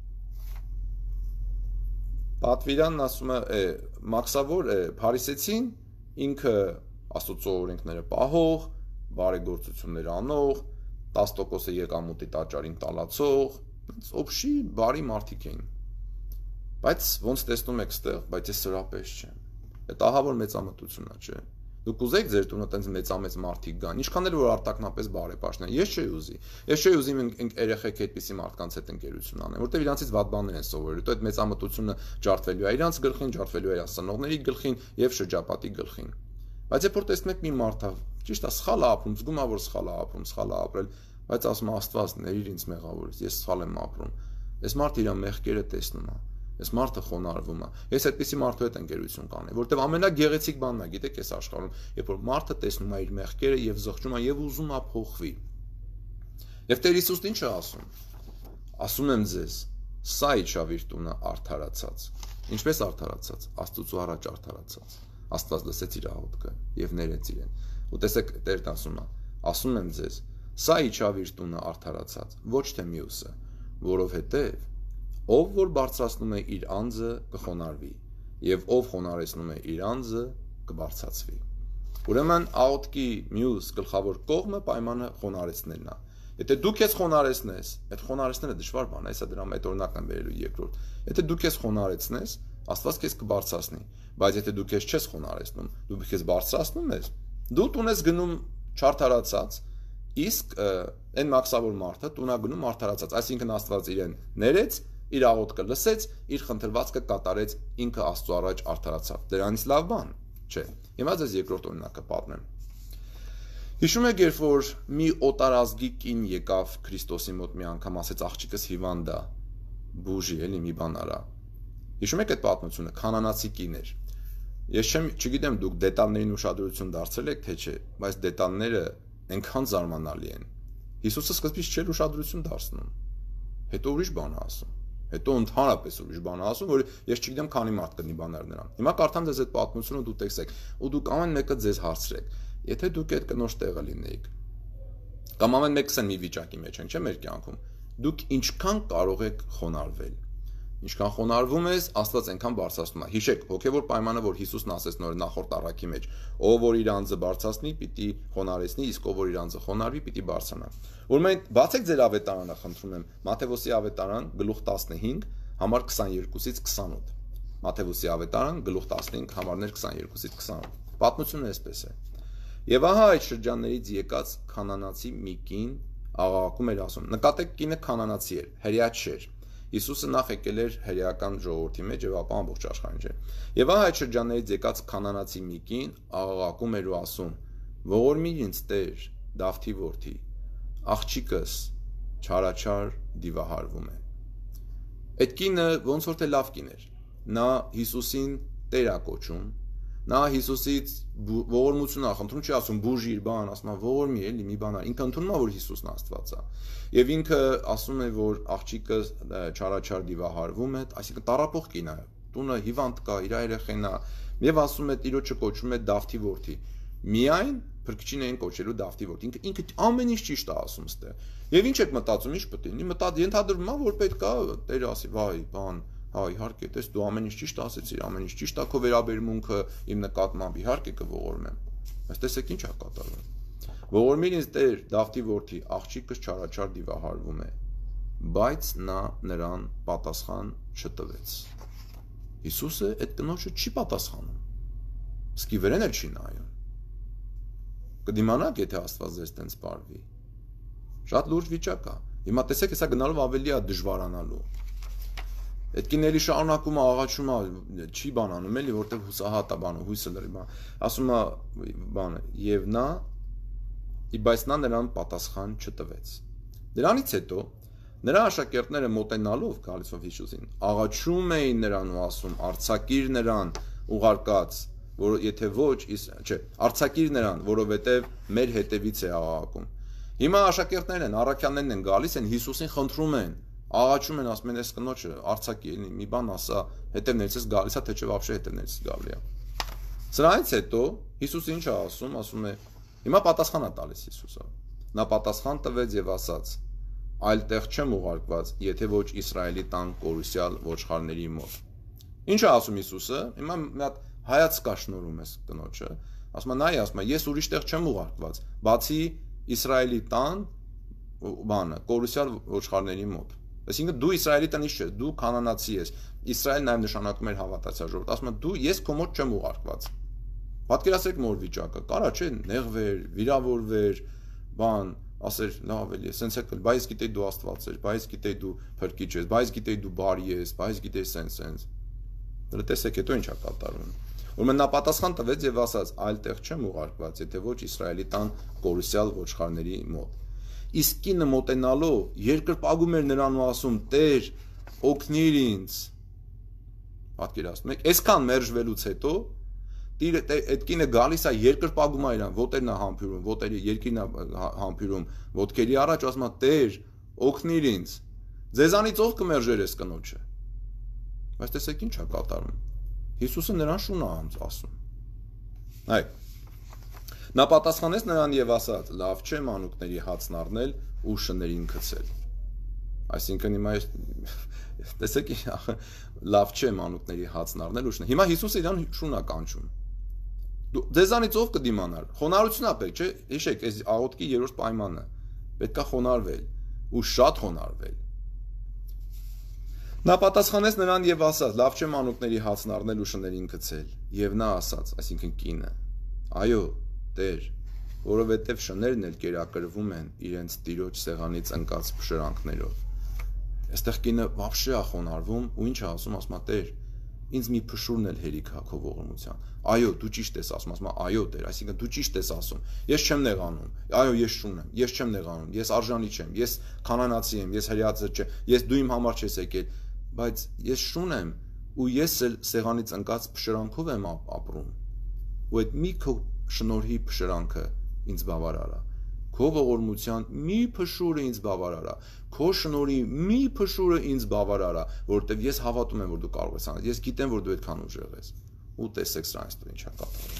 Պատվիրանն ասում է Մաքսավոր Փարիսեցին ինքը Աստծո օրենքները պահող, բարեգործություններ անող, 10% եկամուտի տաճարին տալացող, օբշի բարի մարդիկ էին։ Բայց ոնց տեսնում եք ստեղ, բայց ես սրա պես չեմ։ Այդ ահավոր մեծամտությունն է, չէ։ Դուք ուզեք ձեր տունը տենց մեծամեծ մարդիկ գան, ինչքան էլ որ արտակնապես բարեպաշտն են։ Ես չէի ուզի։ Ես չէի ուզի իմ երեխեք այդպիսի մարդկանց հետ ընկերություն անեն, որտեղ իրանցից վատ բաներ են սովորել, հետո այդ մեծամտությունը ջարդվելու է իրանց գլխին, ջարդվելու է սնողների գլխին եւ շրջապատի գլխին։ Բայց երբ որ տեսնում եք մի մարդը, ճիշտ է, սխալ է ապրում, զգում է որ սխալ է ապրում, սխալ է ապրել, բայց ասում է Աստված ների ինձ մեղավորից, ես սխալ եմ ապրում։ Այս մարդը իր մեղքերը տեսնում է։ Այս մարդը խոնարհվում է։ Ես այդպիսի մարդու հետ ընկերություն կանեի, որտեղ ամենագեղեցիկ բանն է, գիտեք, այս աշխարհում, երբ որ մարդը տեսնում է իր մեղքերը եւ զղջում է եւ ուզում է փոխվի։ Եվ Տեր Հիսուսն ինչ է ասում։ Ասում եմ ձեզ, սա իջավ իր տունը արդարացած։ Ինչպես արդարացած։ Աստծո առաջ արդարացած։ Աստված լսեց իր աղոթքը եւ ներեց իրեն։ Ու տեսեք, Տերն ասում է. ասում եմ ձեզ, սա իջավ իր տունը արդարացած, ոչ թե մյուսը, որովհետեւ ով որ բարձրացնում է իր անձը կխոնարհվի, եւ ով խոնարհեցնում է իր անձը կբարձրացվի։ Ուրեմն աղոթքի մյուս գլխավոր կողմը պայմանը խոնարհեցնելն է։ Եթե դու քեզ խոնարհեցնես, այդ խոնարհեցնելը դժվար բան է, հեսա դրա այդ օրինակն եմ վերելու երկրորդ։ Եթե դու քեզ խոնարհեցնես, Աստված քեզ կբարձրացնի, բայց եթե դու քեզ չես խոնարհեցնում, դու քեզ բարձրացնում ես, դու տուն ես գնում չարթարացած, իսկ այն մաքսավոր մարդը տունա գնում արդարացած, այսինքն Աստված իրեն ներեց, իր աղոթքը լսեց, իր խնդրվածքը կատարեց, ինքը Աստծո առաջ արդարացավ։ Դրանից լավ բան չէ։ Հիմա ձեզ երկրորդ օրինակը պատմեմ։ Հիշում եք, երբ որ մի օտարազգի կին եկավ Քրիստոսի մոտ մի անգամ, ասեց աղջիկս հիվանդ է, բուժի, էլի մի բան արա։ Հիշում եք այդ պատմությունը, քանանացի կին էր։ Ես չգիտեմ դուք դետալներին ուշադրություն դարձրել եք, թե չէ, բայց դետալները այնքան զարմանալի են։ Հիսուսը սկզբից չէր ուշադրություն դարձնում։ Հետո ուրիշ բան է ասում։ Հետո ընդհանրապես ուրիշ բան է ասում, որ ես չգիտեմ քանի մարդ կնի բաներ նրան։ Հիմա կարդամ ձեզ այդ պատմությունը դու տեսեք, ու դուք ամեն մեկը ձեզ հարցրեք, եթե դուք այդ կնոջ տեղը լինեիք, կամ ամեն մեկս են մի վիճակի մեջ են, չէ՞ մեր կյանքում, դուք ինչքան կարող եք խոնարհվել։ Ինչքան խոնարհվում ես, Աստված այնքան բարձրացնում է։ Հիշեք, հոգևոր պայմանը, որ Հիսուսն ասեց նոր նախորդ առակի մեջ, ով որ իր անձը բարձրացնի, պիտի խոնարհեցնի, իսկ ով որ իր անձը խոնարհվի, պիտի բարձրանա։ Ուրեմն բացեք ձեր ավետարանը, խնդրում եմ, Մատթեոսի ավետարան, գլուխ 15, համար 22-ից 28։ Մատթեոսի ավետարան, գլուխ 15, համարներ 22-ից 28։ Պատմությունը այսպես է։ Եվ ահա այդ շրջաններից եկած քանանացի մի կին աղաղակում էր ասում։ Նկատեք, կինը քանանացի էր, հրեա չէր։ Հիսուսը նախ եկել էր հրեական ժողովրդի մեջ եւ ապա ամբողջ աշխարհին չէ։ Եվ ահա այդ շրջաններից եկած քանանացի մի կին աղաղակում էր ու ասում. «Ողորմիր ինձ Տեր, Դավթի որդի, աղջիկս չարաչար դիվահարվում է»։ Այդ կինը ոնց որ թե լավ կին էր։ Նա Հիսուսին Տեր է կոչում, նա Հիսուսից ողորմություն է խնդրում, չի ասում բուժիր, բան, ասում է ողորմի, էլի մի բան, ինքը ընդունում է որ Հիսուսն Աստված է։ Եվ ինքը ասում է որ աղջիկը չարաչար դիվահարվում է, այսինքն տառապող կին է, տունը հիվանդ կա, իր երեխան է, եւ ասում է Տիրոջը կոչում է Դավթի որդի։ Միայն փրկիչին էին կոչելու Դավթի որդի։ Ինքը ամեն ինչ ճիշտ է ասում ստե։ Եվ ինչ եք մտածում, ինչ պետք է լինի, ենթադրվում է որ պետք է Տերը ասի, վայ, բան, հա իհարկե, տես դու ամեն ինչ ճիշտ ասեցիր, ամեն ինչ ճիշտ է քո վերաբերմունքը իմ նկատմամբ, իհարկե կողորմեմ։ Բայց տեսեք ինչ է կատարվում։ Ողորմիր ինձ Տեր, Դավթի որդի, աղջիկս չարաչար դիվահարվում է, բայց նա նրան պատասխան չտվեց։ Հիսուսը այդ կնոջը չի պատասխանում։ Սկի վրան էլ չի նայում։ Կդիմանաք, եթե Աստված ձեզ տենց բարվի։ Շատ լուրջ վիճակ է։ Հիմա տեսեք, հեսա գնալով ավելի է դժվարանալու։ Այդ կիների շարունակումը աղաչում է, չի բանանում էլի, որտեղ հուսահատ է բանը, հույսը լրի բան։ Ասում է բանը, եւ նա, բայց նա նրան պատասխան չտվեց։ Դրանից հետո նրա աշակերտները մոտենալով գալիս Հիսուսին, աղաչում էին նրան ու ասում. «Արձակիր նրան ուղարկած, որ եթե ոչ, չէ, արձակիր նրան, որովհետև մեր հետևից է աղաղակում»։ Հիմա աշակերտներն են, առաքյալներն են գալիս են Հիսուսին խնդրում են, աղաչում են, ասում են այս կնոջը արձակի, էլի մի բան ասա, հետևներից ես գալիս է, թե չէ вообще հետևներից գալի է։ Սրանից հետո Հիսուսը ինչ է ասում, ասում է, հիմա պատասխան է տալիս Հիսուսը։ Նա պատասխան տվեց եւ ասաց. «Այլ տեղ չեմ ուղարկված, եթե ոչ Իսրայելի տան կորուսյալ ոչխարների մոտ»։ Ինչ է ասում Հիսուսը։ Հիմա մի հատ հայացք կաշնորում ես կնոջը։ Ասում է, նայ, ասում է, ես ուրիշ տեղ չեմ ուղարկված, բացի Իսրայելի տան բանը, կորուսյալ ոչխարների մոտ։ Այսինքն դու Իսրայելի տնից ես, դու կանանացի ես։ Իսրայելն նաև նշանակում էր հավատացյալ ժողովուրդ։ Ասում եմ, դու ես քո մոտ չեմ ուղարկված։ Պատկերացրեք նոր վիճակը, կարա չէ, նեղվեր, վիրավորվեր, բան, ասեր, լավ էլի, սենց եկել, բայց գիտեի դու Աստված ես, բայց գիտեի դու փրկիչ ես, բայց գիտեի դու բարի ես, բայց գիտեի սենց։ Դրա տեսեք, հետո ինչ է կատարվում։ Ուրեմն նա պատասխան տվեց եւ ասաց, այլ տեղ չեմ ուղարկված, եթե ոչ Իսրայելի տան կորուսյալ ոչխարների մոտ։ Իսկ կինը մոտենալով երկրպագում էր նրան ու ասում. Տեր, օգնիր ինձ։ Պատկերացնում եք, այսքան մերժվելուց հետո այդ կինը գալիս է երկրպագում է իրան, ոտերն է համբյուրում, ոտերի երկիրն է համբյուրում, ոտքերի առաջ ասում է. Տեր, օգնիր ինձ։ Ձեզանից ով կմերժեր այս կնոջը։ Բայց տեսեք ինչ է կատարվում։ Հիսուսը նրան շուն է ասում։ Այ նա պատասխանեց նրան եւ ասաց. լավ չէ մանուկների հացն առնել ու շներին գցել։ Այսինքն հիմա տեսեք լավ չէ մանուկների հացն առնել ու շներ։ Հիմա Հիսուսը իրան շուն է կանչում։ Ձեզանից ով կդիմանար։ Խոնարհություն է պետք, չէ՞։ Հիշեք, այս աղոթքի երրորդ պայմանը պետք է խոնարհվել ու շատ խոնարհվել։ Նա պատասխանեց նրան եւ ասաց. լավ չէ մանուկների հացն առնել ու շներին գցել։ Եվ նա ասաց, այսինքն կինը. այո, Տեր, որովհետեւ շներն էլ կերակրվում են իրենց տիրոջ սեղանից ընկած փշրանքներով։ Այստեղ կինը вообще է խոնարհվում ու ինչ է ասում, ասում է. Տեր, ինձ մի փշուրն էլ հերիք է քո ողորմության։ Այո, դու ճիշտ ես ասում, ասում է. այո, Տեր, այսինքն դու ճիշտ ես ասում։ Ես չեմ նեղանում։ Այո, ես շուն եմ։ Ես չեմ նեղանում։ Ես արժանի չեմ։ Ես կանանացի եմ, ես հրեացը չեմ։ Ես դու իմ համար չես եկել, բայց ես շուն եմ ու ես էլ սեղանից ընկած փշրանքով եմ ապրում։ Ու այդ մի քո շնորհի փշրանքը ինձ բավարար է։ Քո ողորմության մի փշուրը ինձ բավարար է։ Քո շնորհի մի փշուրը ինձ բավարար է, որովհետև ես հավատում եմ, որ դու կարող ես անել։ Ես գիտեմ, որ դու այդքան ուժեղ ես։ Ու տեսեք սրանից դու ինչ է կատարվում։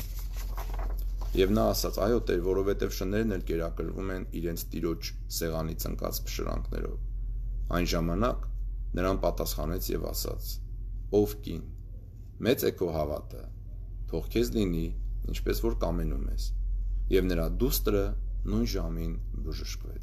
Եվ նա ասաց. այո, Տեր, որովհետև շներն էլ կերակրվում են իրենց տիրոջ սեղանից ընկած փշրանքներով։ Այն ժամանակ նրան պատասխանեց եւ ասաց. ով կին, մեծ է քո հավատը, թող քեզ լինի, ինչպես որ կամենում ես։ Եվ նրա դուստրը նույն ժամին բժշկվեց։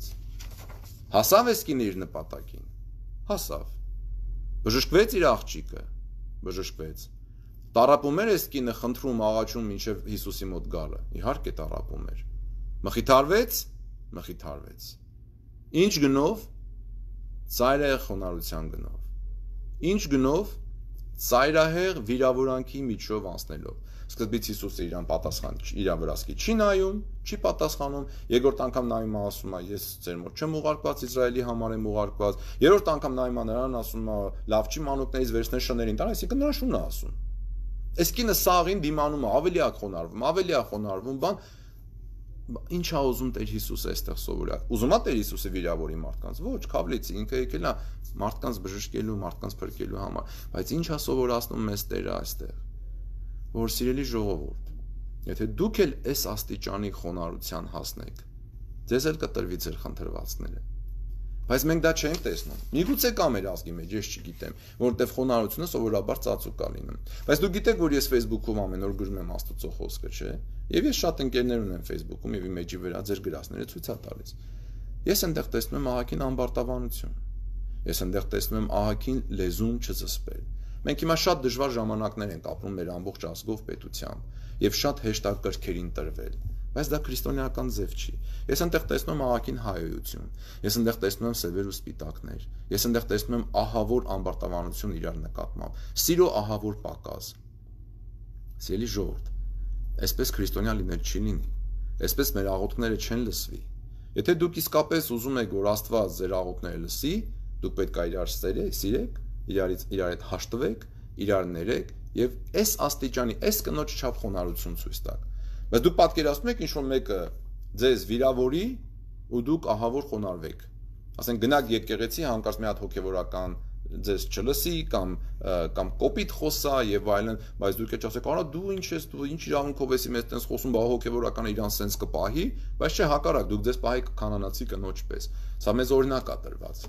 Հասավ այս կինը իր նպատակին։ Հասավ։ Բժշկվեց իր աղջիկը։ Բժշկվեց։ Տառապում էր այս կինը, խնդրում, աղաչում մինչև Հիսուսի մոտ գալը։ Իհարկե տառապում էր։ Մխիթարվեց։ Մխիթարվեց։ Ինչ գնով։ Ծայրահեղ խոնարհության գնով։ Ինչ գնով։ Ծայրահեղ վիրավորանքի միջով անցնելով։ Սկզբից Հիսուսը իրան պատասխան իր վրասկի չի նայում, չի պատասխանում, երկրորդ անգամ նայում ասում է ես ձեր մոտ չեմ ուղարկված, Իսրայելի համար եմ ուղարկված, երրորդ անգամ նայում նրան ասում է լավ չի մանուկներից վերցնել շներին տան, այսինքն նրան շուն է ասում։ Այս կինը սաղին դիմանում է, ավելի է խոնարհվում, բան ինչ է ուզում Տեր Հիսուսը այստեղ սովորել։ Ուզում է Տեր Հիսուսը վիրավորի մարդկանց։ Ոչ, քավլիցի, ինքը եկել է մարդկանց բժշկելու, մարդկանց փրկելու համար, բայց ինչ է սովորացնում մեզ Տերը այստեղ։ Որ սիրելի ժողովուրդ, եթե դուք էլ այս աստիճանի խոնարհության հասնեք, ձեզ էլ կտրվի ձեր խնդրվածքները։ Բայց մենք դա չենք տեսնում։ Միգուցե կա մեր ազգի մեջ, ես չգիտեմ, որովհետև խոնարհությունը սովորաբար ծածուկ է լինում։ Բայց դուք գիտեք, որ ես Facebook-ում ամեն օր գրում եմ Աստծո խոսքը, չէ՞։ Եվ ես շատ ընկերներ ունեմ Facebook-ում եւ իմեջի վրա ձեր գրածները ցույց է տալիս։ Ես այնտեղ տեսնում եմ ահագին ամբարտավանություն։ Ես այնտեղ տեսնում եմ ահագին լեզուն չզսպել։ Մենք հիմա շատ դժվար ժամանակներ ենք ապրում մեր ամբողջ ազգով պետությամբ եւ շատ հեշտ է կրքերին տրվել, բայց դա քրիստոնեական ձև չի։ Ես այնտեղ տեսնում եմ ահագին հայոյություն, ես այնտեղ տեսնում եմ սևեր ու սպիտակներ, ես այնտեղ տեսնում եմ ահավոր ամբարտավանություն իրար նկատմամբ, սիրո ահավոր պակաս։ Սիրելի ժողովուրդ, այսպես քրիստոնյա լինել չի լինի, այսպես մեր աղոթքները չեն լսվի։ Եթե դուք իսկապես ուզում եք, որ Աստված ձեր աղոթքները լսի, դուք պետք է իրար սիրեք, իրար հետ հաշտվեք, իրար ներեք եւ այս աստիճանի, այս կնոջ չափ խոնարհություն ցույց տաք։ Բայց դուք պատկերացնում եք ինչ որ մեկը ձեզ վիրավորի ու դուք ահավոր խոնարհվեք։ Ասենք գնաք եկեղեցի, հանկարծ մի հատ հոգեվորական ձեզ չլսի կամ կոպիտ խոսա եւ այլն, բայց դուք եք ասեք, արա դու ինչ ես, դու ինչ իրավունքով ես իմ այդտենց խոսում, բա հոգեվորականը իրան սենց կպահի, բայց չէ հակառակ, դուք ձեզ պահեք կանանացի կնոջ պես։ Սա մեզ օրինակ է տրված։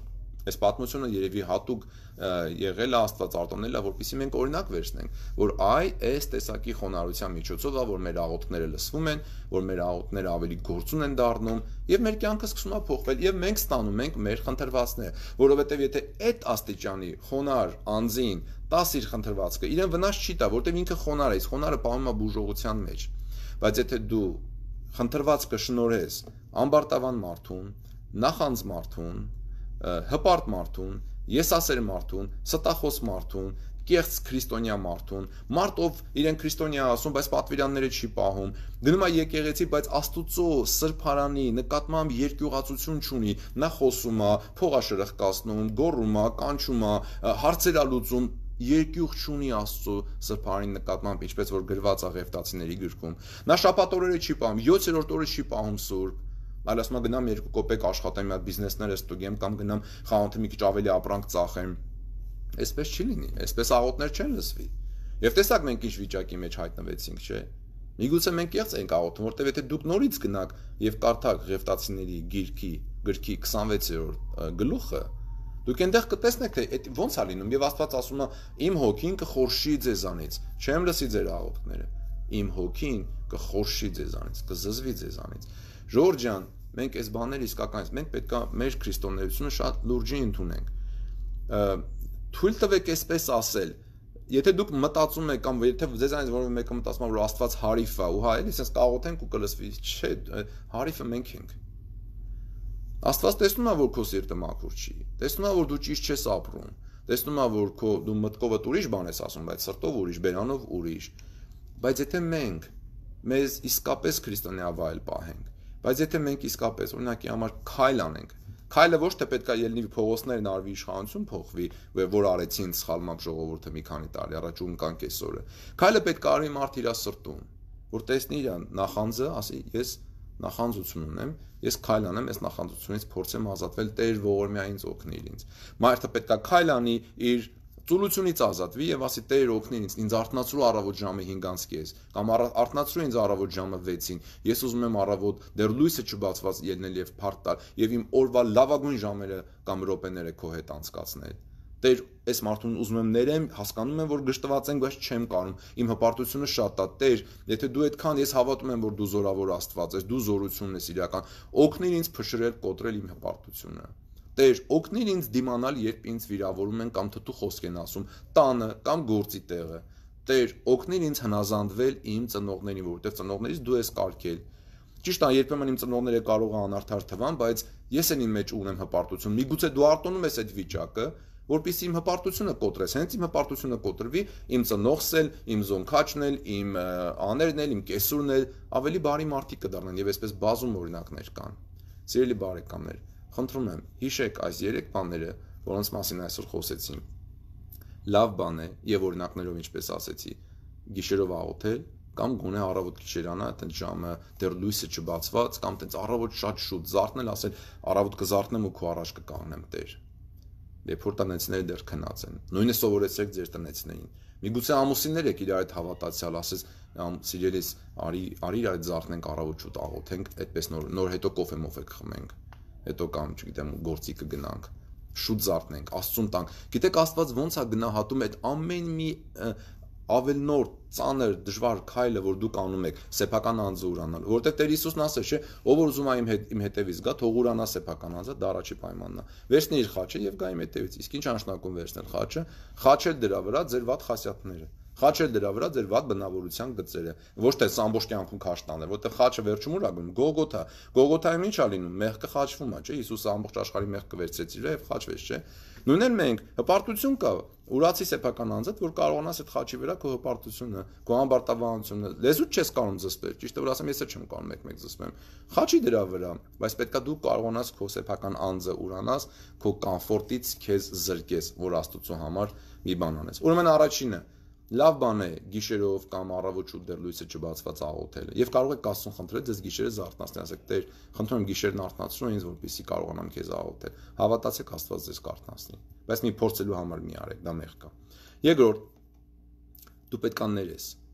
Այս պատմությունը երևի հատուկ եղել է Աստված արտոնել է, որպեսզի մենք օրինակ վերցնենք, որ այս տեսակի խոնարհության միջոցով է, որ մեր աղոթքները լսվում են, որ մեր աղոթքները ավելի գործուն են դառնում, եւ մեր կյանքը սկսում է փոխվել, եւ մենք ստանում ենք մեր խնդրվածները, որովհետեւ եթե այդ աստիճանի խոնար անձին տաս իր խնդրվածքը, իրեն վնաս չի տա, որտեւ ինքը խոնար է, խոնարը պահում է բուժողության մեջ, բայց եթե դու խնդրվածքը շնորհես ամբարտավան մարդուն, նախանձ մարդուն, հպարտ մարդուն, եսասեր մարդուն, ստախոս մարդուն, կեղծ քրիստոնյա մարդուն, մարդ ով իրեն քրիստոնյա ասում, բայց պատվիրանները չի պահում, գնում է եկեղեցի, բայց Աստուծո սրբարանի նկատմամբ երկյուղացություն չունի, նա խոսում է, փող է շրխկացնում, գոռում է, կանչում է, հարցեր է լուծում, երկյուղ չունի Աստծո սրբարանի նկատմամբ, ինչպես որ գրված է Ղևտացիների գրքում։ Նա շաբաթ օրերը չի պահում, 7-րդ օրը չի պահում սուրբ, այլ ասում է գնամ 2 կոպեկ աշխատեմ, մի հատ բիզնեսներ ստուգեմ կամ գնամ խանութը մի քիչ ավելի ապրանք ծախեմ։ Այսպես չի լինի, այսպես աղոթներ չեն լսվի։ Եվ տեսակ մենք ինչ վիճակի մեջ հայտնվեցինք, չէ՞։ Միգուցե մենք կեղծ ենք աղոթում, որտեղ եթե դուք նորից գնաք եւ կարդաք Ղևտացիների գրքի 26-րդ գլուխը, դուք այնտեղ կտեսնեք, թե ոնց է լինում, եւ Աստված ասում է. «Իմ հոգին կխորշի ձեզանից, չեմ լսի ձեր աղոթքները, իմ հոգին կխորշի ձեզանից, կզզվի ձեզանից»։ Ժողովուրդ ջան, մենք այս բաները իսկականից մենք պետք է մեր քրիստոնեությունը շատ լուրջի ընդունենք։ Թույլ տվեք այսպես ասել, եթե դուք մտածում եք կամ եթե ձեզանից որևէ մեկը մտածում է, որ Աստված հարիվ է, ու հա էլի sense կաղոթենք ու կլսվի, չէ, հարիվը մենք ենք։ Աստված տեսնում է, որ քո սիրտը մաքուր չի, տեսնում է, որ դու ճիշտ չես ապրում, տեսնում է, որ դու մտքովդ ուրիշ բան ես ասում, բայց սրտով ուրիշ, բերանով ուրիշ։ Բայց եթե մենք մեզ իսկապես քրիստոնեավայել պահենք, բայց եթե մենք իսկապես օրինակի համար քայլ անենք, քայլը ոչ թե պետք է ելնի փողոցներն արվի իշխանություն փոխվի, որ արեցին սխալմամբ ժողովուրդը մի քանի տարի առաջ ու կան կեսօրը։ Քայլը պետք է արվի մարդ իր սրտում, որ տեսնի իր նախանձը, ասի ես նախանձություն ունեմ, ես քայլ անեմ, այս նախանձությունից փորձեմ ազատվել, Տեր ողորմյա ինձ օգնիր ինձ։ Մարդը պետք է քայլ անի իր ծուլությունից ազատվի եւ ասի Տեր օգնիր ինձ արթնացրու առավոտ ժամը 5:30 կամ արթնացրու ինձ առավոտ ժամը 6-ին, ես ուզում եմ առավոտ դեռ լույսը չբացված ելնել եւ փառք տալ եւ իմ օրվա լավագույն ժամերը կամ րոպեները քո հետ անցկացնել։ Տեր, այս մարդուն ուզում եմ ներեմ, հասկանում եմ, որ գժտված ենք, բայց չեմ կարող, իմ հպարտությունը շատ է, Տեր, եթե դու այդքան, ես հավատում եմ, որ դու զորավոր Աստված ես, դու զորությունն ես իրական, օգնիր ինձ փշրել, կոտրել իմ հպարտությունը։ Տեր, օգնիր ինձ դիմանալ, երբ ինձ վիրավորում են կամ թթու խոսք են ասում, տանը կամ գործի տեղը։ Տեր, օգնիր ինձ հնազանդվել իմ ծնողներին, որովհետև ծնողներից դու ես կարգել։ Ճիշտ է, երբեմն իմ ծնողները կարող է անարդար թվան, բայց ես էլ իմ մեջ ունեմ հպարտություն։ Միգուցե դու արտոնում ես այդ վիճակը, որպեսզի իմ հպարտությունը կոտրես, հենց իմ հպարտությունը կոտրվի, իմ ծնողս էլ, իմ զոնքաչն էլ, իմ աներն էլ, իմ կեսուրն էլ ավելի բարի մարդիկ կդառնան եւ այսպես բազում օրինակներ կան։ Սիրելի բարեկամներ, խնդրում եմ, հիշեք այս 3 բաները, որոնց մասին այսօր խոսեցինք։ Լավ բան է եւ օրինակներով ինչպես ասեցի, գիշերով աղոթել կամ գոնե առավոտ գիշերանա, այդտենց ժամը դեռ լույսը չբացված կամ այդտենց առավոտ շատ շուտ զարթնել, ասել առավոտ կզարթնեմ ու քո առաջ կկանգնեմ, Տեր։ Երբ որ տնեցիները դեռ քնած են, նույնը սովորեցրեք ձեր տնեցիներին։ Միգուցե ամուսիններ եք իրար հետ հավատացյալ, ասես սիրելիս, արի իրար հետ զարթնենք առավոտ շուտ աղոթենք, այդպես նոր հետո կոֆե մոֆե կխմենք, հետո կամ չգիտեմ գործի կգնանք, շուտ զարթնենք, Աստծուն տանք։ Գիտեք Աստված ոնց է գնահատում այդ ամեն մի ավելնորդ, ծանր, դժվար քայլը, որ դուք անում եք, սեփական անձը ուրանալ, որովհետև Տեր Հիսուսն ասել չէ, ով որ ուզում է իմ հետևից գա, թող ուրանա սեփական անձը, դա առաջի պայմանն է։ Վերցնի իր խաչը եւ գա իմ հետևից։ Իսկ ինչ անշնակում վերցնել խաչը, խաչել դրա վրա ձեր վատ խասյաթները, խաչել դրա վրա ձեր վատ բնավորության գծերը, ոչ թե ամբողջ կյանքում քաշ տանել, որտեղ խաչը վերջում ուր է գնում, Գողգոթա։ Գողգոթայում ինչ է լինում, մեղքը խաչվում է, չէ՞, Հիսուսը ամբողջ աշխարհի մեղքը վերցրեց իր եւ խաչվեց, չէ՞։ Նույնն էլ մենք հպարտություն կա, ուրացի սեփական անձդ, որ կարողանաս այդ խաչի վրա քո հպարտությունը, քո ամբարտավանությունը, լեզուդ չես կարող զսպել, ճիշտ է որ ասեմ, ես էլ չեմ կարող մեկ-մեկ զսպեմ։ Խաչի դրա վրա, բայց պետքա դու կարողանաս քո սեփական անձը ուրանաս, քո կոմֆորտից քեզ զրկես, որ Աստծո համար մի բան անես։ Ուրեմն առաջինը լավ բան է գիշերով կամ առավոտ շուտ դեռ լույսը չբացված աղոթելը։ Եվ կարող եք Աստծուն խնդրել ձեզ գիշերը զարթնացնել, ասեք Տեր, խնդրում եմ գիշերն արթնացրու ինձ, որպեսզի կարողանամ քեզ աղոթել։ Հավատացեք Աստված ձեզ կարթնացնի։ Բայց մի փորձելու համար մի արեք, դա մեղք է։ Երկրորդ, դու պետք է ներես։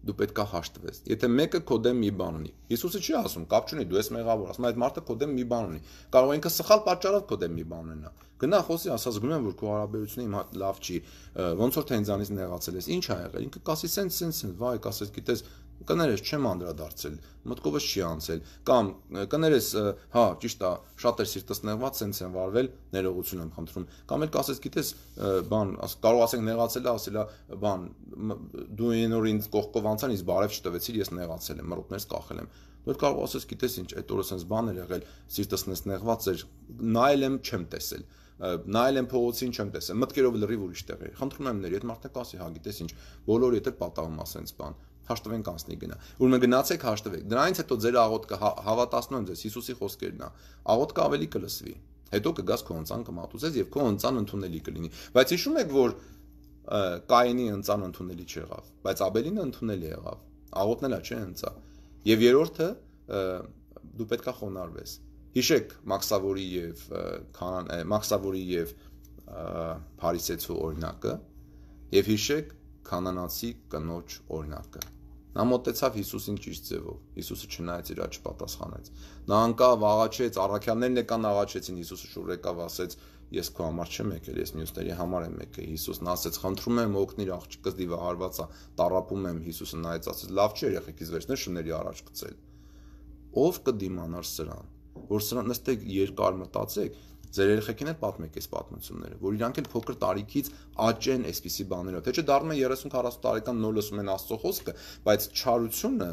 դու պետք է հաշտվես։ Եթե մեկը քո դեմ մի բան ունի, Հիսուսը չի ասում, կապ չունի, դու ես մեղավոր, ասում այդ մարդը քո դեմ մի բան ունի։ Կարող է ինքը սխալ պատճառով քո դեմ մի բան ունենա։ Գնա խոսի, ասած զգում եմ, որ քո հարաբերությունը իմ հետ լավ չի, ոնց որ թե ինձանից նեղացել ես, ինչ ա եղել։ Ինքը կասի սենց, վայ, կասես, գիտես, կներես չեմ անդրադարձել, մտքովս չի անցել, կամ կներես, հա, ճիշտ է, շատ էր սիրտս նեղված, սենց եմ վարվել, ներողություն եմ խնդրում, կամ էլ կասես, գիտես, բան, կարող ասենք նեղացել է, ասել է, բան, դու այն օր ինձ կողքով անցան, ինձ բարև չտվեցիր, ես նեղացել եմ, մրուտներս կախել եմ։ Դու կարող ասես, գիտես ինչ, այդ օրը սենց բան էր եղել, սիրտս նես նեղված էր, նայել եմ, չեմ տեսել։ Նայել եմ փողոցին չեմ տեսել, մտքերով լրիվ ուրիշ տեղ էր։ Խնդրում եմ ների, այդ մարդը կասի, հա, գիտես ինչ, բոլորը եթե պատահում ասենց բան, հաշտվենք անցնի գնա։ Ուրեմն գնացեք հաշտվեք։ Դրանից հետո ձեր աղոթքը հավատացնում եմ ձեզ, Հիսուսի խոսքերն է։ Աղոթքը ավելի կլսվի։ Հետո կգաս քո ընծան կմատուցես եւ քո ընծան ընդունելի կլինի։ Բայց հիշում եք, որ Կայենի ընծան ընդունելի չեղավ, բայց Աբելինը ընդունելի եղավ։ Աղոթն էլ չէ ընծա։ Եվ երրորդը դու պետքա խոնարհվես։ Հիշեք Մաքսավորի եւ Փարիսեցու օրինակը եւ հիշեք Քանանացի կնոջ օրինակը։ Նա մոտեցավ Հիսուսին ճիշտ ձևով։ Հիսուսը չնայեց իր չպատասխանեց։ Նա անկավ, աղաչեց, առաքյալներն եկան աղաչեցին, Հիսուսը շուռ եկավ, ասեց. Ես քո համար չեմ եկել, ես մյուսների համար եմ եկել։ Հիսուսն ասեց. խնդրում եմ օգնիր, աղջիկս դիվահարված է, տառապում եմ։ Հիսուսը նայեց, ասեց. լավ չէ երեխեքից վերցնել շների առաջ գցել։ Ով կդիմանար սրան, որ սրան նստեք երկար մտածեք, ձեր երեխեքին էլ պատմեք այս պատմությունները, որ իրանք էլ փոքր տարիքից աճեն այսպիսի բաներով, թե չէ դառնում են 30-40 տարեկան նոր լսում են Աստծո խոսքը, բայց չարությունը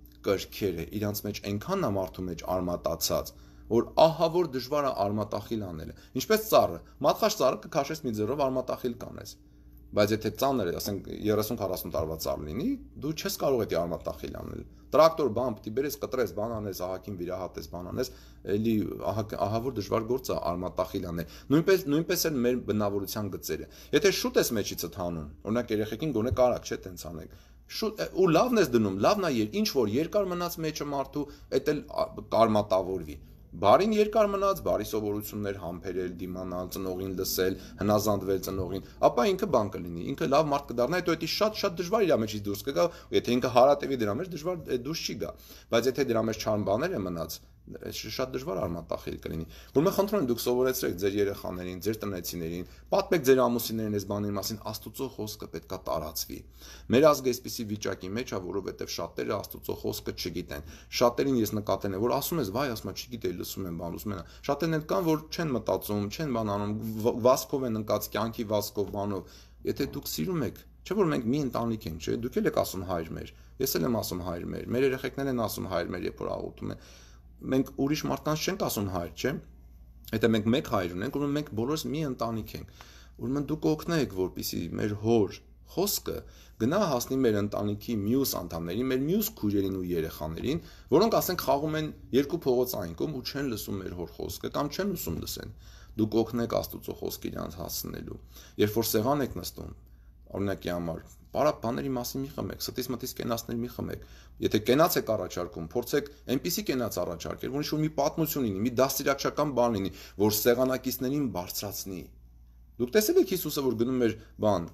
կրքերը իրանց մեջ այնքան է մարդու մեջ արմատացած, որ ահա որ դժվար է արմատախիլ անելը։ Ինչպես ծառը, մատխաշ ծառը կքաշես մի ձեռով արմատախիլ կանես։ Բայց եթե ծանր է, ասենք 30-40 տարվա ծառ լինի, դու չես կարող այդ արմատախիլ անել։ Տրակտոր բան պիտի բերես, կտրես, բան անես, ահագին վիրահատես, բան անես, էլի ահա որ դժվար գործ է արմատախիլ անել։ Նույնպես էլ մեր բնավորության գծերը։ Եթե շուտ ես մեջիցդ հանում, օրինակ երեխեքին գոնե կարակ չէ տենց անեք։ Շուտ ու լավն ես դնում, լավն է ինչ որ երկար մնաց մեջը մարդու, էդ էլ կարմատավորվի։ Բարին երկար մնաց, բարի սովորություններ համբերել, դիմանալ, ծնողին լսել, հնազանդվել ծնողին, ապա ինքը բան կլինի, ինքը լավ մարդ կդառնա, հետո դա շատ դժվար իր մեջից դուրս կգա, եթե ինքը հարատևի դրա մեջ դժվար դուրս չի գա, բայց եթե դրա մեջ չարմ բաներ է մնաց, շատ դժվար արմատախիլ կլինի։ Ուրեմն խնդրում եմ դուք սովորեցրեք ձեր երեխաներին, ձեր տնեցիներին, պատմեք ձեր ամուսիններին այս բաների մասին, Աստծո խոսքը պետքա տարածվի։ Մեր ազգը այսպիսի վիճակի մեջ է, որովհետև շատերը Աստծո խոսքը չգիտեն։ Շատերին ես նկատել եմ, որ ասում ես, վայ, ասում եմ, չգիտեի, լսում եմ, բան լսում եմ։ Շատերն էլ կան, որ չեն մտածում, չեն բան անում, վասկով են ընկած, կյանքի վասկով բանով։ Եթե դուք սիրում եք, չէ՞ որ մենք մի ընտանիք ենք, չէ՞։ Դուք էլ եք ասում հայր մեր։ Ես էլ եմ ասում հայր մեր։ Մեր երեխեքներն են ասում հայր մեր, երբ որ աղոթում են։ Մենք ուրիշ մարդկանց չենք ասում հայր, չէ՞։ Եթե մենք մեկ հայր ունենք, ուրեմն մենք բոլորս մի ընտանիք ենք։ Ուրեմն դուք օգնեք, որպեսզի մեր հոր խոսքը գնա հասնի մեր ընտանիքի մյուս անդամներին, մեր մյուս քույրերին ու երեխաներին, որոնք ասենք խաղում են երկու փողոցային կողմ ու չեն լսում մեր հոր խոսքը կամ չեն ուսում լսեն։ Դուք օգնեք Աստծո խոսքը իրանց հասցնելու։ Երբ որ սեղան եք նստում, օրինակի համար, բարակ բաների մասին մի խմեք, ստից մտից կենացներ մի խմեք։ Եթե կենաց եք առաջարկում, փորձեք այնպիսի կենաց առաջարկել, որ ինչ-որ մի պատմություն լինի, մի դաստիարակչական բան լինի, որ սեղանակիցներին բարձրացնի։ Դուք տեսել եք Հիսուսը, որ գնում էր բան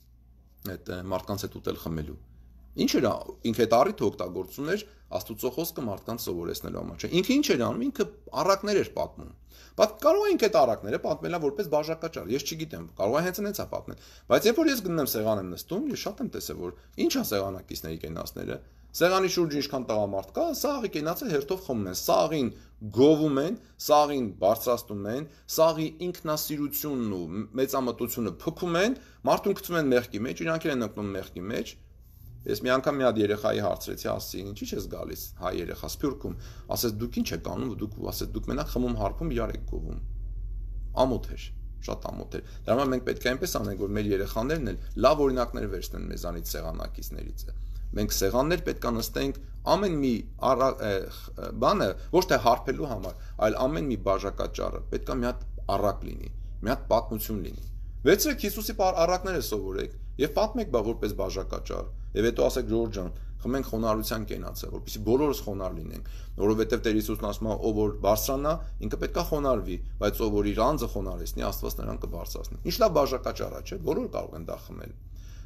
այդ մարդկանց հետ ուտել խմելու։ Ինչ էր ինքը այդ առիթը օգտագործում էր Աստծո խոսքը մարդկանց սովորեցնելու համար, չէ։ Ինքը ինչ էր անում, ինքը առակներ էր պատմում։ Բայց կարող է ինքը այդ առակները պատմելա որպես բաժակաճառ, ես չգիտեմ, կարող է հենց այնպես պատմել։ Բայց երբ որ ես գնում եմ սեղան եմ նստում, ես շատ եմ տեսել, որ ինչ է սեղանակիցների կենացները։ Սեղանի շուրջը ինչքան տղամարդ կա, սաղի կենացը հերթով խմում են, սաղին գովում են, սաղին բարձրացնում են, սաղի ինքնասիրությունն ու մեծամտությունը փքում են, մարդուն գցում են մեղքի մեջ, իրանք են ընկնում մեղքի մեջ։ Ես մի անգամ մի հատ երեխայի հարցրեցի, ասեցի, ինչի՞ ես գալիս, հայ երեխա Սփյուռքում, ասեց դուք ինչ եք անում, դուք ասեց դուք մենակ խմում հարբում իրար եք գովում։ Ամոթ էր, շատ ամոթ էր։ Դրա համար մենք պետք է այնպես անենք, որ մեր երեխաներն էլ լավ օրինակներ վերցնեն մեզանից սեղանակիցներից։ Մենք սեղաններ պետք է նստենք ամեն մի բանը ոչ թե հարբելու համար, այլ ամեն մի բաժակաճառը պետք է մի հատ առակ լինի, մի հատ պատմություն լինի։ Վերցրեք Հիսուսի առակները սովորեք եւ պատմեք բա որպես բաժակաճառ։ Եվ հետո ասեք Ժորժ ջան, խմենք խոնարհության կենացը, որպեսզի բոլորս խոնարհ լինենք, որովհետեւ Տեր Հիսուսն ասում է, ով որ բարձրանա, ինքը պետքա խոնարհվի, բայց ով որ իր անձը խոնարհեցնի, Աստված նրան կբարձրացնի։ Ինչ լավ բաժակաճառ է, չէ՞, բոլորը կարող են դա խմել։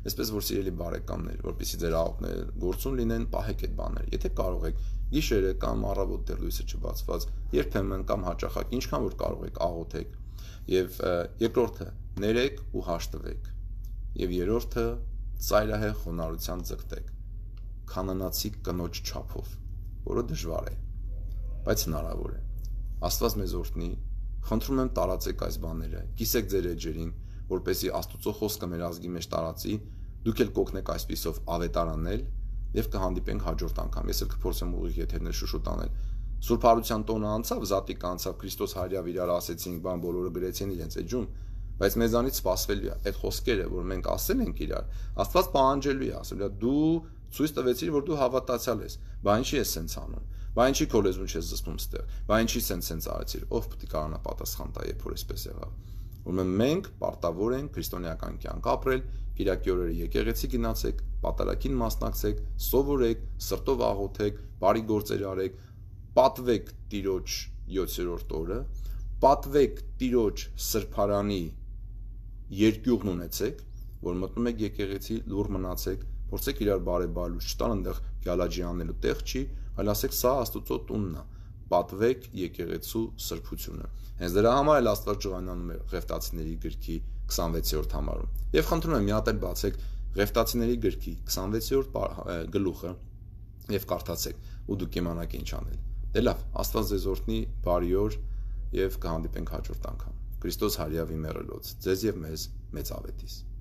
Այսպես որ սիրելի բարեկամներ, որպեսզի ձեր աղոթքները գործուն լինեն, պահեք այդ բաները։ Եթե կարող եք գիշերը կամ առավոտ դեռ լույսը չբացված, երբեմն կամ հաճախակ, ինչքան որ կարող եք աղոթեք։ Եվ երկրորդը ներեք ու հաշտվեք։ Եվ երրորդը ծայրահեղ խոնարհության ձգտեք։ Քանանացի կնոջ չափով, որը դժվար է, բայց հնարավոր է։ Աստված մեզ օրհնի, խնդրում եմ տարածեք այս բաները, կիսեք ձեր էջերին, որպեսզի Աստծո խոսքը մեր ազգի մեջ տարածի, դուք էլ կօգնեք այսպիսով ավետարանել եւ կհանդիպենք հաջորդ անգամ։ Ես էլ կփորձեմ ուղիղ եթերներ շուշուտ անել։ Սուրբ Հարության տոնը անցավ, Զատիկը անցավ, Քրիստոս հարյավ իրար ասեցինք, բան բոլորը գրեցին իրենց էջում, բայց մեզանից սպասվելու է այդ խոսքերը, որ մենք ասել ենք իրար, Աստված պահանջելու է, ասել է դու ցույց տվեցիր, որ դու հավատացյալ ես, բա ինչի ես սենց անում, բա ինչի քո լեզուն չես զսպում ստեղ, բա ինչի սենց արեցիր, ով պետք է կարողանա պատասխան տա, երբ որ այսպես եղավ։ Ուրեմն մենք պարտավոր ենք քրիստոնեական կյանք ապրել, Կիրակի օրերը եկեղեցի գնացեք, պատարագին մասնակցեք, սովորեք, սրտով աղոթեք, բարի գործեր արեք, պատվեք Տիրոջ 7-րդ օրը, պատվեք Տիրոջ սրբարանի երկյուղն ունեցեք, որ մտնում եք եկեղեցի, լուր մնացեք, փորձեք իրար բարեբալուց չտան, այնտեղ գալաջի անելու տեղ չի, այլ ասեք սա Աստծո տունն է, պատվեք եկեղեցու սրբությունը։ Հենց դրա համար էլ Աստված ջղայնանում է Ղևտացիների գրքի 26-րդ համարում։ Եվ խնդրում եմ մի հատ էլ բացեք Ղևտացիների գրքի 26-րդ գլուխը եւ կարդացեք, ու դուք իմանաք ինչ անել։ Դե լավ, Աստված ձեզ օրհնի, բարի օր եւ կհանդիպենք հաջորդ անգամ։ Քրիստոս հարյավ իմերելոց, ձեզ եւ մեզ մեծ ավետիս։